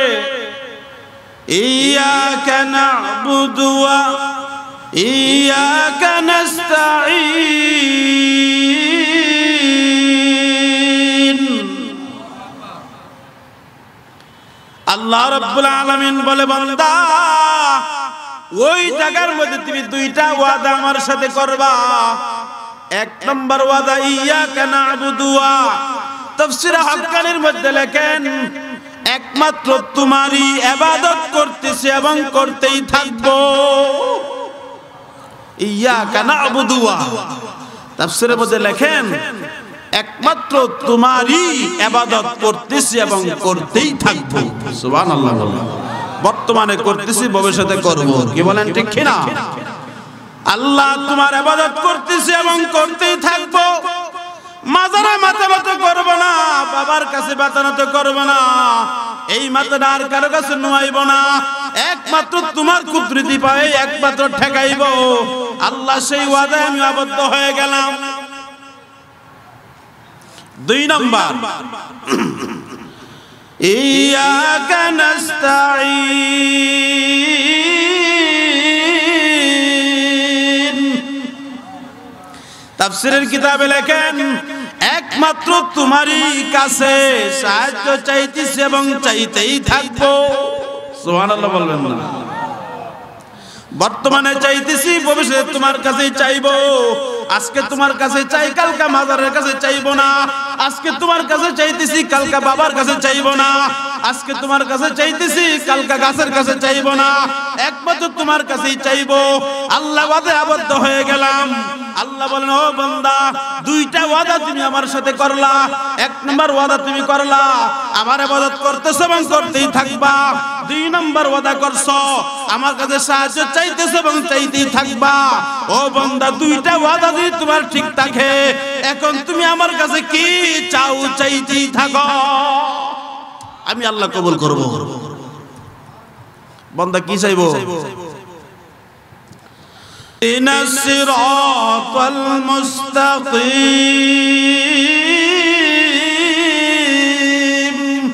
ইয়্যাকা না'বুদু ওয়া ইয়্যাকা নাস্তাঈন। আল্লাহ রাব্বুল আলামিন বলে বান্দা ওই জায়গার মধ্যে তুমি দুইটা ওয়াদা আমার সাথে করবা। এক নম্বর ওয়াদা ইয়্যাকা না'বুদু ওয়া, তাফসীরে হাক্কানির মধ্যে লেখেন একমাত্র তোমারই ইবাদত করতেছি এবং করতেই থাকবো। ইয়্যাকা না'বুদু ওয়া, তাফসীরের মধ্যে লেখেন একমাত্র তোমারই ইবাদত করতেছি এবং করতেই থাকবো। সুবহানাল্লাহ। বর্তমানে করতেছি, ভবিষ্যতে করব। কি বলেন ঠিক কি না? আল্লাহ তোমার ইবাদত করতেছি এবং করতেই থাকবো। মাজারে মাথা নত করব না, বাবার কাছে মাথা নত করব না, এই মাথাটা আর কারো কাছে নোয়াইব না, একমাত্র তোমার কুদরতি পায়ে একমাত্র ঠেকাইব। আল্লাহ সেই ওয়াদায় আমি আবদ্ধ হয়ে গেলাম। দুই নাম্বার ইয়্যাকা নাস্তাঈন। তাফসীরের কিতাবে লেখেন একমাত্র তোমারই কাছে সাহায্য চাইতেছি এবং চাইতেই থাকবো। সুবহানাল্লাহ বলবেন না? বর্তমানে চাইতেছি, ভবিষ্যতে তোমার কাছেই চাইবো। আজকে তোমার কাছে চাই, কালকে মাজারের কাছে চাইবো না। আজকে তোমার কাছে চাইতেছি, কালকে বাবার কাছে চাইবো না। আজকে তোমার কাছে চাইতেছি, কালকে গাছের কাছে চাইবো না, একমাত্র তোমার কাছেই চাইবো। আল্লাহ ওয়াদা আবদ্ধ হয়ে গেলাম। আল্লাহ বলেন ও বান্দা দুইটা ওয়াদা তুমি আমার সাথে করলা। এক নম্বর ওয়াদা তুমি করলা আমার ইবাদত করতেছ এবং করতেই থাকবা। দুই নম্বর ওয়াদা করছো আমার কাছে সাহায্য চাইতেছ এবং চাইতেই থাকবা। ও বান্দা দুইটা ওয়াদা যদি তোমার ঠিক থাকে, এখন তুমি আমার কাছে কি চাও? চাইতেই থাকো, আমি আল্লাহ কবুল করব। বান্দা কি চাইবো? ইহদিনাস সিরাতাল মুস্তাকিম।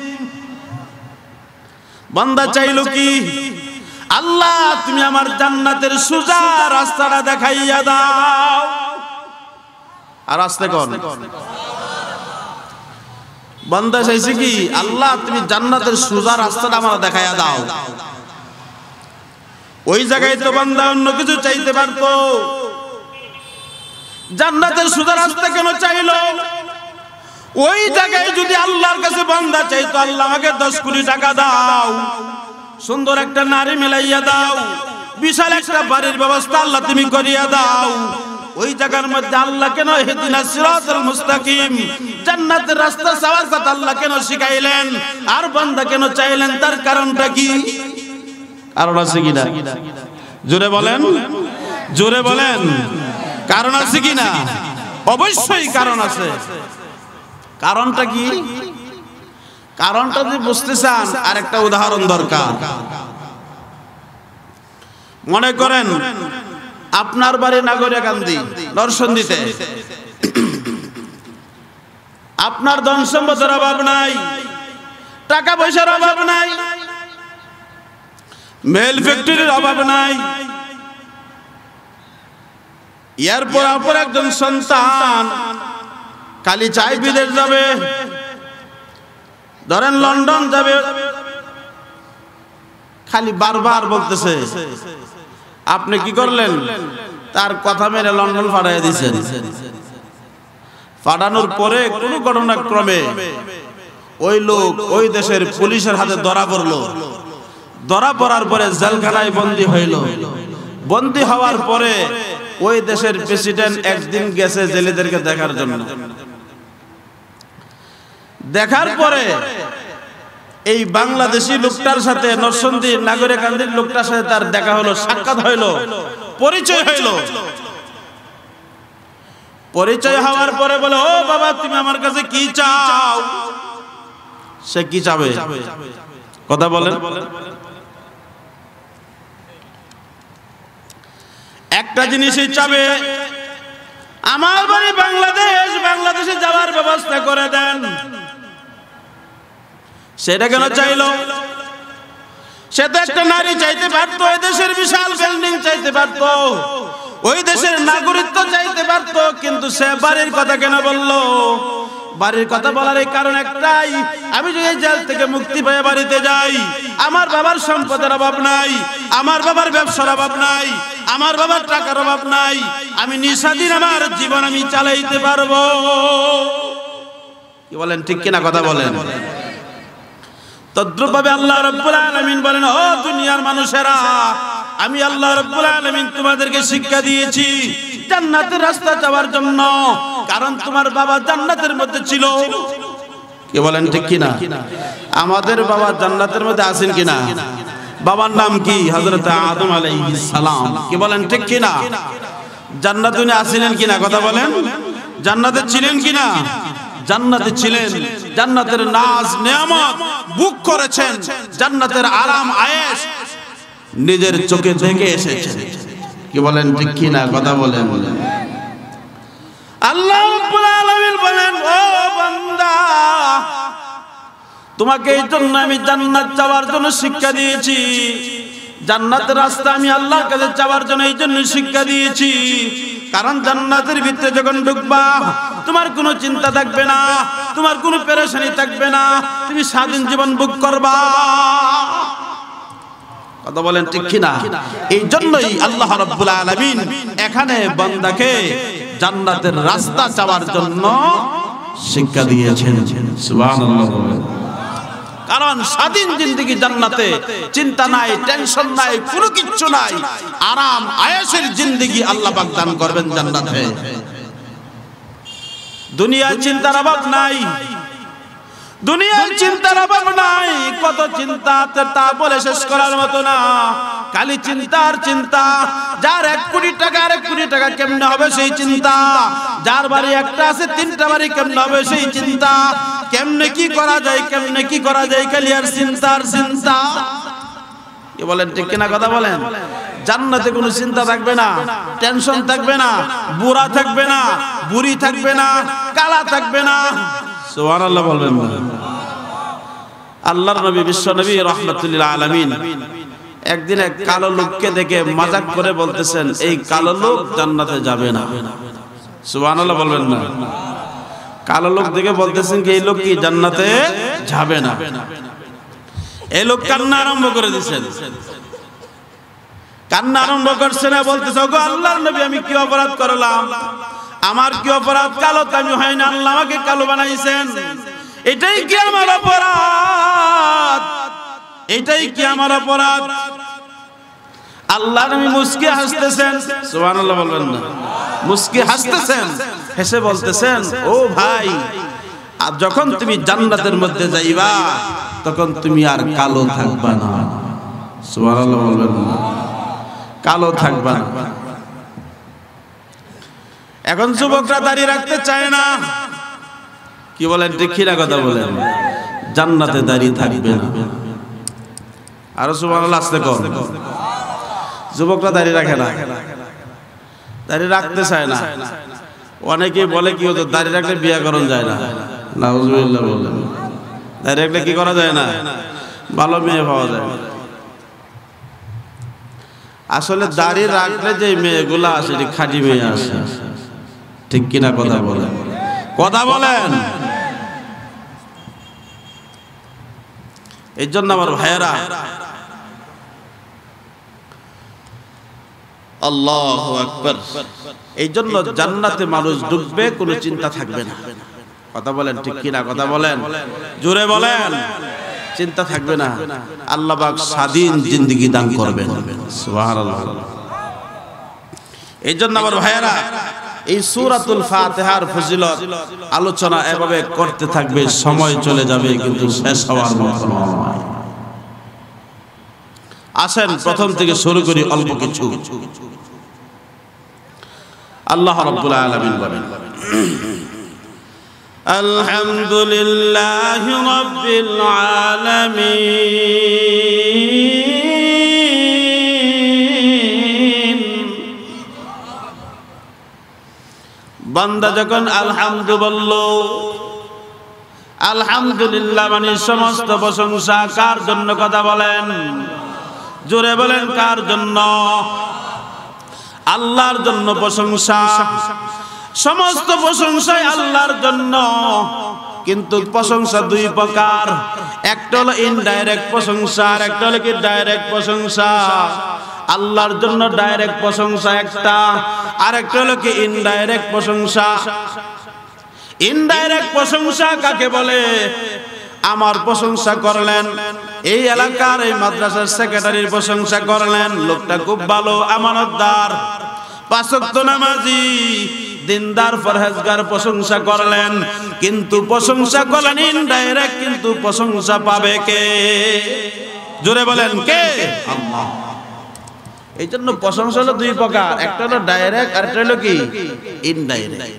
বান্দা চাইলো কি? আল্লাহ তুমি আমার জান্নাতের সোজা রাস্তাটা দেখাইয়া দাও। আর আসতে কোন বান্দা চাইছে কি? আল্লাহ তুমি জান্নাতের সোজা রাস্তাটা আমার দেখাইয়া দাও। ওই জায়গায় তো বান্দা অন্য কিছু চাইতে পারতো। জান্নাতের সোজা রাস্তা কেন চাইলো? ওই জায়গায় যদি আল্লাহর কাছে বান্দা চাইতো আল্লাহ আমাকে দশ কোটি টাকা দাও, সুন্দর একটা নারী মিলাইয়া দাও, বিশাল একটা বাড়ির ব্যবস্থা আল্লাহ তুমি করিয়া দাও, ওই জায়গার মধ্যে আল্লাহ কেন ইহদিনাস সিরাতাল মুস্তাকিম জান্নাতের রাস্তা চাওয়ার কথা আল্লাহ কেন শিখাইলেন? আর বান্দা কেন চাইলেন? তার কারণটা কি? কারণ আছে কিনা? জোরে বলেন, জোরে বলেন। কারণ আছে কিনা? অবশ্যই কারণ আছে। কারণটা কি? কারণটা যদি বুঝতে চান আর একটা উদাহরণ দরকার। মনে করেন আপনার বাড়ি নাগরিকান্দি নরসন্দিতে, আপনার ধন সম্পদের অভাব নাই, টাকা পয়সার অভাব নাই, মেল ফ্যাক্টরির অভাব নাই। এরপর অপর একজন সন্তান খালি চাই বিদেশ যাবে, ধরেন লন্ডন যাবে, খালি বারবার বলতেছে, আপনি কি করলেন? তার কথা মেনে লন্ডন পাঠিয়ে দিয়েছেন। পাঠানোর পরে কোন ঘটনাক্রমে ওই লোক ওই দেশের পুলিশের হাতে ধরা পড়লো। ধরা পড়ার পরে জেলখানায় বন্দী হইল। বন্দী হওয়ার পরে ওই দেশের প্রেসিডেন্ট একদিন গেছে জেলেদেরকে দেখার জন্য। দেখার পরে এই বাংলাদেশি লোকটার সাথে নরসিংদী নাগরিকান্দির লোকটার সাথে তার দেখা হলো, সাক্ষাৎ হইল, পরিচয় হইল। পরিচয় হওয়ার পরে বলে, ও বাবা তুমি আমার কাছে কি চাও? সে কি চাবে? কথা বলেন। এক একটা জিনিসই চাবে, আমার বাড়ি বাংলাদেশ, বাংলাদেশে যাওয়ার ব্যবস্থা করে দেন। সেটা কেন চাইলো? সে তো একটা নারী চাইতে পারতো, ওই দেশের বিশাল বিল্ডিং চাইতে পারতো, ওই দেশের নাগরিকত্ব চাইতে পারতো, কিন্তু সে বাড়ির কথা কেন বললো? বাড়ির কথা বলার এই কারণ একটাই, আমি যদি জেল থেকে মুক্তি পেয়ে বাড়িতে যাই, আমার বাবার সম্পদের অভাব নাই, আমার বাবার ব্যবসার অভাব নাই, আমার বাবার টাকার অভাব নাই, আমি নিঃস্বাধীন আমার জীবন আমি চালাইতে পারবো। কি বলেন, ঠিক কিনা কথা বলেন? তদ্রুপভাবে আল্লাহ রাব্বুল আলামিন বলেন, ও দুনিয়ার মানুষেরা, আমি আল্লাহ রাব্বুল আলামিন তোমাদেরকে শিক্ষা দিয়েছি জান্নাতের রাস্তা যাওয়ার জন্য, কারণ তোমার বাবা জান্নাতের মধ্যে ছিল। কি বলেন, ঠিক কিনা? আমাদের বাবা জান্নাতের মধ্যে আছেন কিনা? বাবার নাম কি? হযরত আদম আলাইহিস সালাম। কি বলেন, ঠিক কিনা? জান্নাতে উনি আছিলেন কিনা? কথা বলেন। জান্নাতে ছিলেন কিনা? জান্নাতে ছিলেন, জান্নাতের নাজ নেয়ামত ভোগ করেছেন, জান্নাতের আরাম আয়েশ নিজের চোখে দেখে এসেছেন। কি বলেন, ঠিক কিনা? কথা বলেন। আল্লাহ রাব্বুল আলামিন বলেন, ও বান্দা, তোমাকে এই জন্য আমি জান্নাত যাওয়ার জন্য শিক্ষা দিয়েছি, জান্নাতের রাস্তা আমি আল্লাহর কাছে যাওয়ার জন্য এই জন্য শিক্ষা দিয়েছি, কারণ জান্নাতের ভিতরে যখন ঢুকবা তোমার কোনো চিন্তা থাকবে না, তোমার কোনো পেরেশানি থাকবে না, তুমি স্বাধীন জীবন ভোগ করবা। কথা বলেন, ঠিক কিনা? এই জন্যই আল্লাহ রাব্বুল আলামিন এখানে বান্দাকে জান্নাতের রাস্তা যাওয়ার জন্য শিক্ষা দিয়েছেন। সুবহানাল্লাহ। কারণ স্বাধীন জিন্দেগি জান্নাতে, চিন্তা নাই, টেনশন নাই, কোনো কিচ্ছু নাই, আরাম আয়েশের জিন্দেগি আল্লাহ পাক দান করবেন জান্নাতে। দুনিয়ার চিন্তার অভাব নাই, দুনিয়ার চিন্তার অভাব নাই, কত চিন্তা তা বলে শেষ করার মতো না। খালি চিন্তার চিন্তা, যার এক কোটি টাকা আর এক কোটি টাকা কেমনে হবে সেই চিন্তা, যার বাড়ি একটা আছে তিনটা বাড়ি কেমনে হবে সেই চিন্তা, কেমনে কি করা যায়, কেমনে কি করা যায়, খালি আর চিন্তার চিন্তা। কি বলেন, ঠিক কিনা? কথা বলেন। জান্নাতে কোনো চিন্তা থাকবে না, টেনশন থাকবে না, বুড়া থাকবে না, বুড়ি থাকবে না, কালা থাকবে না। সুবহানাল্লাহ বলবেন না? আল্লাহর নবী বিশ্ব নবী রাহমাতুল লিল আলামিন একদিন এক কালো লোককে দেখে মজাক করে বলতেছেন, এই কালো লোক জান্নাতে যাবে না। সুবহানাল্লাহ বলবেন না? কালো লোক দেখে বলতেছেন কি এই লোক কি জান্নাতে যাবে না। এই লোক কান্না আরম্ভ করে দিয়েছেন, কান্না আরম্ভ করছে না, বলতেছে, ওগো আল্লাহর নবী, আমি কি অপরাধ করলাম? আমার কি অপরাধ? কালো তো আমি হয় না, আল্লাহ আমাকে কালো বানাইছেন, এটাই কি আমার অপরাধ? এটাই কি আমার অপরাধ? আল্লাহর নবী মুস্কি হাসতেছেন। সুবহানাল্লাহ বলবেন না? মুস্কি হাসতেছেন, হেসে বলতেছেন, ও ভাই, আর যখন তুমি জান্নাতের মধ্যে যাইবা তখন তুমি আর কালো থাকবা না। সুবহানাল্লাহ বলবেন না? কালো থাকবা না। এখন যুবকরা দাঁড়িয়ে রাখতে চায় না। কি বলেন, ঠিক কিনা? কথা বলেন। জান্নাতে দাঁড়িয়ে থাকবে না। আরো সুবহানাল্লাহ আসতে কর। যুবকরা দাঁড়িয়ে রাখে না, দাঁড়িয়ে রাখতে চায় না। অনেকে বলে কি হতো, দাঁড়িয়ে রাখলে বিয়ে করণ যায় না। নাউজুবিল্লাহ বলেন। দাঁড়িয়ে রাখলে কি করা যায় না? ভালো মেয়ে পাওয়া যায় না। আসলে দাঁড়িয়ে রাখলে যে মেয়েগুলা আসে খাঁটি মেয়ে আসে। ঠিক কিনা? কথা বলেন, কথা বলেন। এই জন্য আমার ভাইয়েরা, আল্লাহু আকবার, এই জন্য জান্নাতে মানুষ ঢুকবে, কোনো চিন্তা থাকবে না। কথা বলেন, ঠিক কিনা? কথা বলেন, জোরে বলেন। চিন্তা থাকবে না, আল্লাহ পাক স্বাধীন জিন্দেগি দান করবেন। সুবহানাল্লাহ। এই জন্য আমার ভাইয়েরা, এই সূরাতুল ফাতিহার ফজিলত আলোচনা এভাবে করতে থাকবে, সময় চলে যাবে কিন্তু শেষ হওয়ার মতো নয়। আসেন প্রথম থেকে শুরু করি অল্প কিছু। আল্লাহ রাব্বুল আলামিন বলেন, আলহামদুলিল্লাহি রাব্বিল আলামিন বান্দা যখন আলহামদু বলল, আলহামদুলিল্লাহ মানে সমস্ত প্রশংসা কার জন্য? কথা বলেন, জোরে বলেন, কার জন্য? আল্লাহর জন্য প্রশংসা। সমস্ত প্রশংসাই আল্লাহর জন্য, কিন্তু প্রশংসা দুই প্রকার, একটা হলো ইনডাইরেক্ট প্রশংসা আর একটা হলো কি ডাইরেক্ট প্রশংসা। আল্লাহর জন্য ডাইরেক্ট প্রশংসা একটা, আর একটা হলো কি ইনডাইরেক্ট প্রশংসা। ইনডাইরেক্ট প্রশংসা কাকে বলে? আমার প্রশংসা করলেন, এই এলাকার এই মাদ্রাসার সেক্রেটারির প্রশংসা করলেন, লোকটা খুব ভালো, আমানতদার, পাঁচ ওয়াক্ত নামাজি, দিনদার, পরহেজগার, প্রশংসা করলেন, কিন্তু প্রশংসা করলেন ইনডাইরেক্ট, কিন্তু প্রশংসা পাবে কে? জোরে বলেন, কে? আল্লাহ। এই জন্য প্রশংসা হলো দুই প্রকার, একটা হলো ডাইরেক্ট আর একটা হলো কি ইনডাইরেক্ট।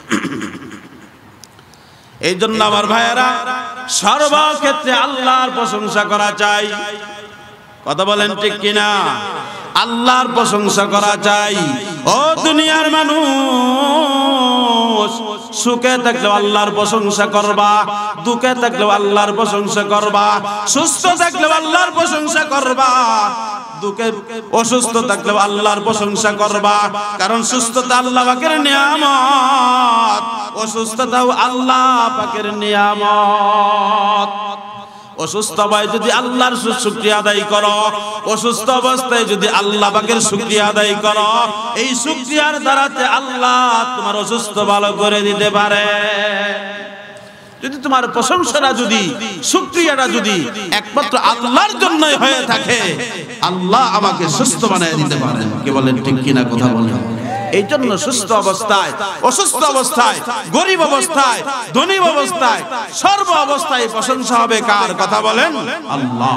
এই জন্য আমার ভাইয়েরা, সর্বক্ষেত্রে আল্লাহর প্রশংসা করা চাই। কথা বলেন ঠিক কিনা? আল্লাহর প্রশংসা করা চাই। ও দুনিয়ার মানুষ, সুখে থাকলেও আল্লাহর প্রশংসা করবা, দুঃখে থাকলেও আল্লাহর প্রশংসা করবা, সুস্থ থাকলেও আল্লাহর প্রশংসা করবা, দুঃখে অসুস্থ থাকলেও আল্লাহর প্রশংসা করবা। কারণ সুস্থতা আল্লাহ পাকের নিয়ামত, অসুস্থতাও আল্লাহ পাকের নিয়ামত। অসুস্থ অবস্থায় যদি আল্লাহর শুকরিয়া আদায় করো, অসুস্থ অবস্থায় যদি আল্লাহ পাকের শুকরিয়া আদায় করো, এই শুকরিয়ার দ্বারাতে আল্লাহ তোমার অসুস্থ ভালো করে দিতে পারে। যদি তোমার প্রশংসাটা, যদি শুকরিয়াটা যদি একমাত্র আল্লাহর জন্যই হয়ে থাকে, আল্লাহ আমাকে সুস্থ বানিয়ে দিতে পারেন। কি বলেন ঠিক কিনা? কথা বলেন। এই জন্য সুস্থ অবস্থায়, অসুস্থ অবস্থায়, গরিব অবস্থায়, ধনী অবস্থায়, সর্ব অবস্থায় প্রশংসা হবে কার? কথা বলেন, আল্লাহ।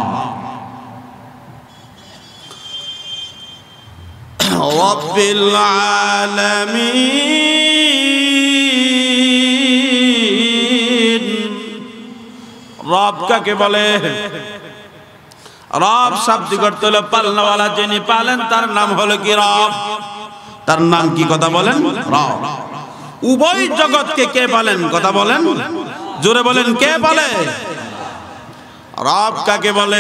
রাব্বিল আলামিন। রব কাকে বলে? রব শব্দ অর্থ হলো পালনওয়ালা, যিনি পালেন তার নাম হলো কি? রব। তার নাম কি? কথা বলেন, রব। উভয় জগৎকে কে পালেন? কথা বলেন, জোরে বলেন, কে পালে? রব কাকে বলে?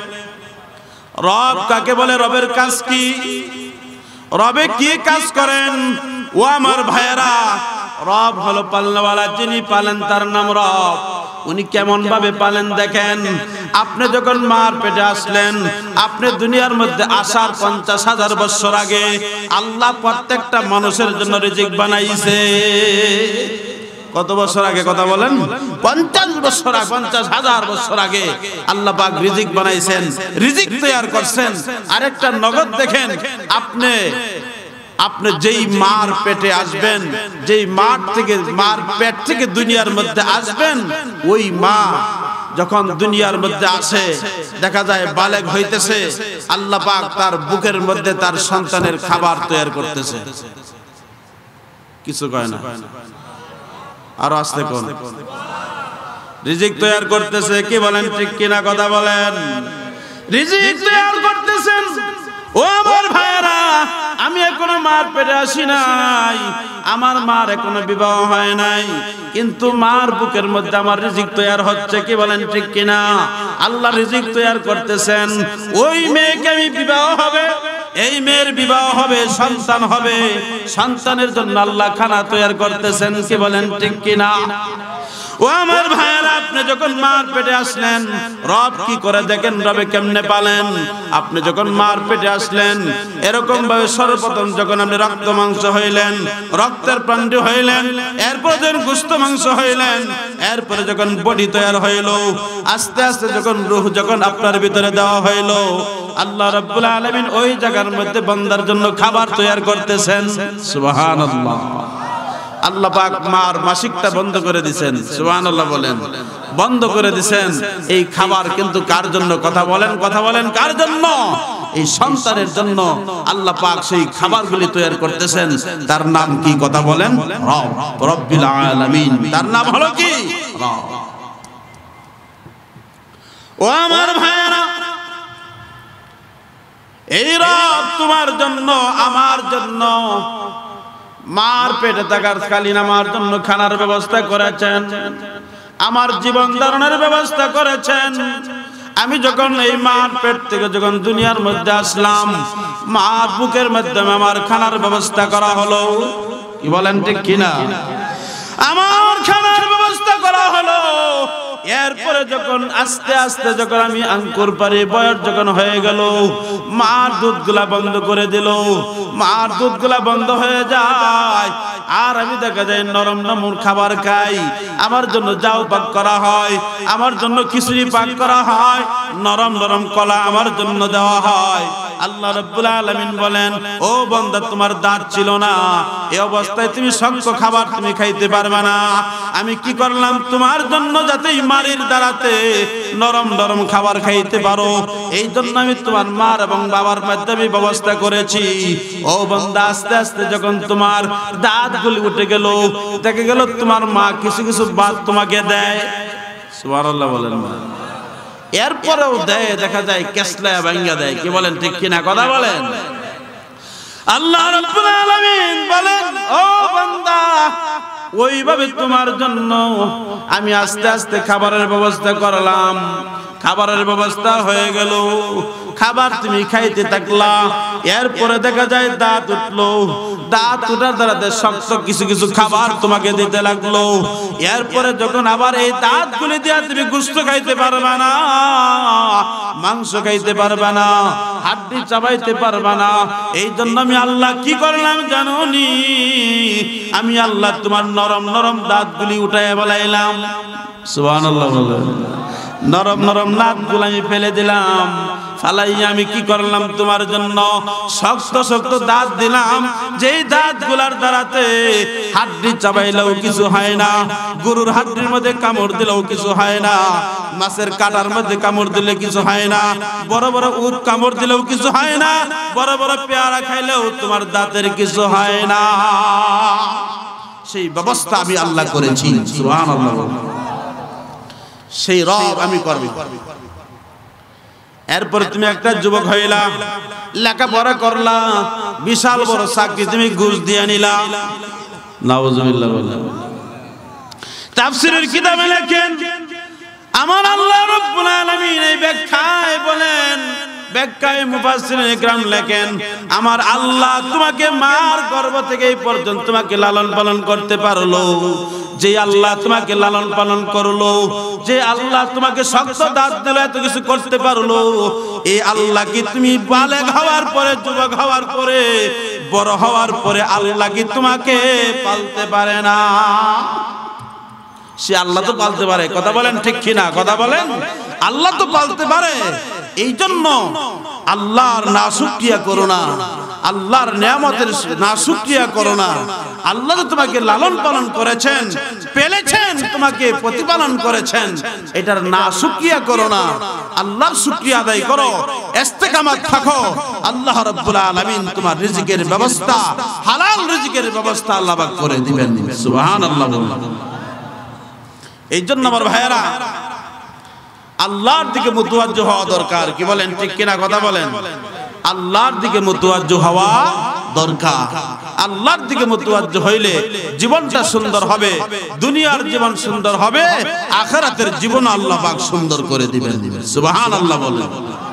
রব কাকে বলে? রবের কাজ কি? রবে কি কাজ করেন? ও আমার ভাইয়েরা, রব হলো পালনওয়ালা, যিনি পালেন তার নাম রব। উনি কেমন ভাবে পালেন দেখেন। আপনি যখন মার পেটে আসলেন, আপনি দুনিয়ার মধ্যে আসার পঞ্চাশ হাজার বছর আগে আল্লাহ প্রত্যেকটা মানুষের জন্য রিজিক বানাইছে। কত বছর আগে? কথা বলেন, পঞ্চাশ বছর আগে, পঞ্চাশ হাজার বছর আগে আল্লাহ পাক রিজিক বানাইছেন, রিজিক তৈরি করছেন। আরেকটা নগদ দেখেন, আপনি আপনি যেই মার পেটে আসবেন, যেই মার থেকে, মার পেট থেকে দুনিয়ার মধ্যে আসবেন, ওই মা যখন দুনিয়ার মধ্যে আসে, দেখা যায় বালেগ হইতেছে, আল্লাহ পাক তার বুকের মধ্যে তার সন্তানের খাবার তৈরি করতেছে। কিছু কয় না, আরো আসতে কোন রিজিক তৈরি করতেছে। কি বলেন ঠিক কিনা? কথা বলেন, রিজিক তৈরি করতেছেন। ও আমার ভাইয়েরা, আমি এখনো মার পেটে আসি নাই, আমার মার এখনো বিবাহ হয় নাই, কিন্তু মার বুকের মধ্যে আমার রিজিক তৈরি হচ্ছে। কি বলেন ঠিক কিনা? আল্লাহ রিজিক তৈরি করতেছেন। ওই মেয়েকে আমি বিবাহ হবে, এই মেয়ের বিবাহ হবে, সন্তান হবে, সন্তানের জন্য আল্লাহ খানা তৈরি করতেছেন। কি বলেন ঠিক কিনা? ও আমার ভাইয়েরা, আপনি যখন মার পেটে আসলেন, রব কি করে দেখেন, রবে কেমনে পালেন। আপনি যখন মার পেটে আসলেন, এরকম ভাবে সর্বপ্রথম যখন আপনি রক্ত মাংস হইলেন, রক্তের প্রাণী হইলেন, এরপর যখন গোশত মাংস হইলেন, এরপরে যখন বডি তৈরি হইল, আস্তে আস্তে যখন রূহ যখন আপনার ভিতরে দেওয়া হইল, আল্লাহ রাব্বুল আলামিন ওই জায়গার মধ্যে বান্দার জন্য খাবার তৈরি করতেছেন। সুবহানাল্লাহ। আল্লাহ পাক মার মাসিকটা বন্ধ করে দিবেন। সুবহানাল্লাহ বলেন, বন্ধ করে দিবেন। এই খাবার কিন্তু কার জন্য? কথা বলেন, কথা বলেন, কার জন্য? এই সন্তানের জন্য আল্লাহ পাক সেই খাবারগুলি তৈরি করতেছেন। তার নাম কি? কথা বলেন, রব, রব্বিল আলামিন। তার নাম হলো কি? রব। ও আমার ভাইয়েরা, এই রব তোমার জন্য, আমার জন্য মার পেটে থাকার কালীন আমার জন্য খানার ব্যবস্থা করেছেন, আমার জীবন ধারণের ব্যবস্থা করেছেন। আমি যখন এই মার পেট থেকে যখন দুনিয়ার মধ্যে আসলাম, মার বুকের মাধ্যমে আমার খানার ব্যবস্থা করা হলো। কি বলেন ঠিক কিনা? আমার খানার ব্যবস্থা করা হলো। এরপরে যখন আস্তে আস্তে যখন আমি আঙ্কুর পারি বয়স যখন হয়ে গেল, মার দুধগুলা বন্ধ করে দিল। মার দুধগুলা বন্ধ হয়ে যায়, আর আমি দেখা যায় নরম নরম খাবার খাই। আমার জন্য জাউ পাক করা হয়, আমার জন্য খিচুড়ি পাক করা হয়, নরম নরম কলা আমার জন্য দেওয়া হয়। আল্লাহ রাব্বুল আলামিন বলেন, ও বান্দা তোমার দাঁত ছিল না, এই অবস্থায় তুমি শক্ত খাবার তুমি খাইতে পারবে না। আমি কি করলাম তোমার জন্য, যাতে মারির দ্বারাতে নরম নরম খাবার খাইতে পারো, এই জন্য আমি তোমার মার এবং বাবার মাধ্যমে ব্যবস্থা করেছি। ও বান্দা আস্তে আস্তে যখন তোমার দাঁতগুলি উঠে গেল, দেখে গেল তোমার মা কিছু কিছু ভাত তোমাকে দেয়। সুবহানাল্লাহ বলেন না? এরপরেও দেয়, দেখা যায় কেসলায় ভাঙ্গা দেয়। কি বলেন ঠিক কিনা? কথা বলেন। আল্লাহ রাব্বুল আলামিন বলেন, ও বান্দা ওইভাবে তোমার জন্য আমি আস্তে আস্তে খাবারের ব্যবস্থা করলাম। খাবারের ব্যবস্থা হয়ে গেল, খাবার তুমি খাইতে থাকলা। এরপরে দেখা যায় দাঁত উঠলো, দাঁত উঠার দ্বারা শক্ত কিছু কিছু খাবার তোমাকে দিতে লাগলো। এরপরে যখন আবার এই দাঁত গুলি দিয়ে তুমি গোশত খাইতে পারবে না, মাংস খাইতে পারবে না, হাড্ডি চাবাইতে পারবে না। এই জন্য আমি আল্লাহ কি করলাম জানো নি? আমি আল্লাহ তোমার নরম নরম দাঁত গুলি উঠাইয়া বলাইলাম। সুবহানাল্লাহ বলেন। নরম নরম দাঁতগুলো আমি ফেলে দিলাম। ফালাইয়া আমি কি করলাম তোমার জন্য শক্ত শক্ত দাঁত দিলাম, যেই দাঁতগুলার দ্বারাতে হাড্ডি চাবাইলেও কিছু হয় না, গরুর হাড্ডির মধ্যে কামড় দিলেও কিছু হয় না, মাছের কাটার মধ্যে কামড় দিলে কিছু হয় না, বড় বড় উট কামড় দিলেও কিছু হয় না, বড় বড় পেয়ারা খাইলেও তোমার দাঁতের কিছু হয় না। সেই ব্যবস্থা আমি আল্লাহ করেছি। সুবহানাল্লাহ। সেই রব আমি করব। এরপরে তুমি একটা যুবক হইলা, লেখাপড়া করলা, বিশাল বড় চাকরি তুমি ঘুষ দিয়ে নিলা। নাউজুবিল্লাহ বলেন। তাফসীরের কিতাবে লেখেন, আমার আল্লাহ রাব্বুল আলামিন এই ব্যাখ্যায় বলেন, ব্যাখ্যায় মুফাসসিরিন ইকরাম লেখেন, আমার আল্লাহ তোমাকে মার গর্ভ থেকে এই পর্যন্ত তোমাকে লালন পালন করতে পারলো। যে আল্লাহ তোমাকে লালন পালন করলো, যে আল্লাহ তোমাকে শক্ত দাঁত দিল, এত কিছু করতে পারলো, এই আল্লাহ কি তুমি বালেগ হওয়ার পরে, যুবক হওয়ার পরে, বড় হওয়ার পরে আল্লাহ কি তোমাকে পালতে পারে না? সে আল্লাহ তো পালতে পারে। কথা বলেন ঠিক কিনা? কথা বলেন। আল্লাহ তো পালতে পারে। এই জন্য আল্লাহর নাশুকরিয়া করো না, আল্লাহর নিয়ামতের নাশুকরিয়া করো না। আল্লাহ তো তোমাকে লালন পালন করেছেন, পেলেছেন, তোমাকে প্রতিপালন করেছেন, এটার নাশুকরিয়া করো না। আল্লাহর শুকরিয়া আদায় করো, ইস্তেকামত থাকো। আল্লাহ রাব্বুল আলামিন তোমার রিজিকের ব্যবস্থা, হালাল রিজিকের ব্যবস্থা আল্লাহ পাক করে দিবেন। সুবহানাল্লাহ। এই জন্য আমার ভাইয়েরা, আল্লাহর দিকে মুতওয়াজ্জো হওয়া দরকার। কি বলেন ঠিক কিনা? কথা বলেন। আল্লাহর দিকে মুতওয়াজ্জো হওয়া দরকার। আল্লাহর দিকে মুতওয়াজ্জো হইলে জীবনটা সুন্দর হবে, দুনিয়ার জীবন সুন্দর হবে, আখিরাতের জীবন আল্লাহ পাক সুন্দর করে দিবেন। সুবহানাল্লাহ বলেন।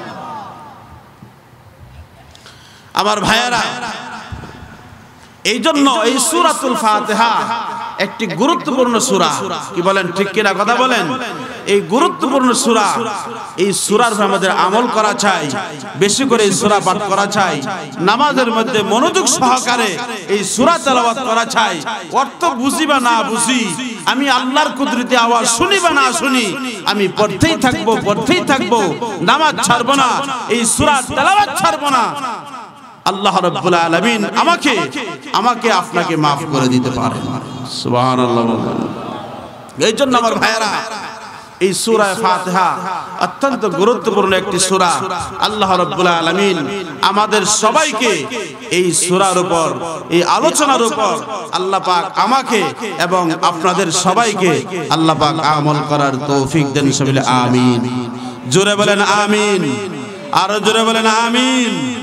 আমার ভাইয়েরা, এই জন্য এই সূরাতুল ফাতিহা একটি গুরুত্বপূর্ণ সূরা। কি বলেন ঠিক কিনা? কথা বলেন। এই গুরুত্বপূর্ণ সূরা, এই সূরার উপর আমাদের আমল করা চাই, বেশি করে এই সূরা পাঠ করা চাই, নামাজের মধ্যে মনোযোগ সহকারে এই সূরা তেলাওয়াত করা চাই। অর্থ বুঝি বা না বুঝি, আমি আল্লাহর কুদরতি আওয়াজ শুনি বা না শুনি, আমি পড়তেই থাকবো, পড়তেই থাকবো, নামাজ ছাড়বো না, এই সূরা তেলাওয়াত ছাড়বো না। আল্লাহ রাব্বুল আলামিন আমাকে আমাকে আপনাকে maaf করে দিতে পারেন। সুবহানাল্লাহ। এই জন্য আমার ভাইয়েরা, এই সূরা ফাতিহা অত্যন্ত গুরুত্বপূর্ণ একটি সূরা। আল্লাহ রাব্বুল আলামিন আমাদের সবাইকে এই সূরার উপর, এই আলোচনার উপর আল্লাহ পাক আমাকে এবং আপনাদের সবাইকে আল্লাহ পাক আমল করার তৌফিক দেন। সবাই আমিন। জোরে বলেন আমিন। আরো জোরে বলেন আমিন।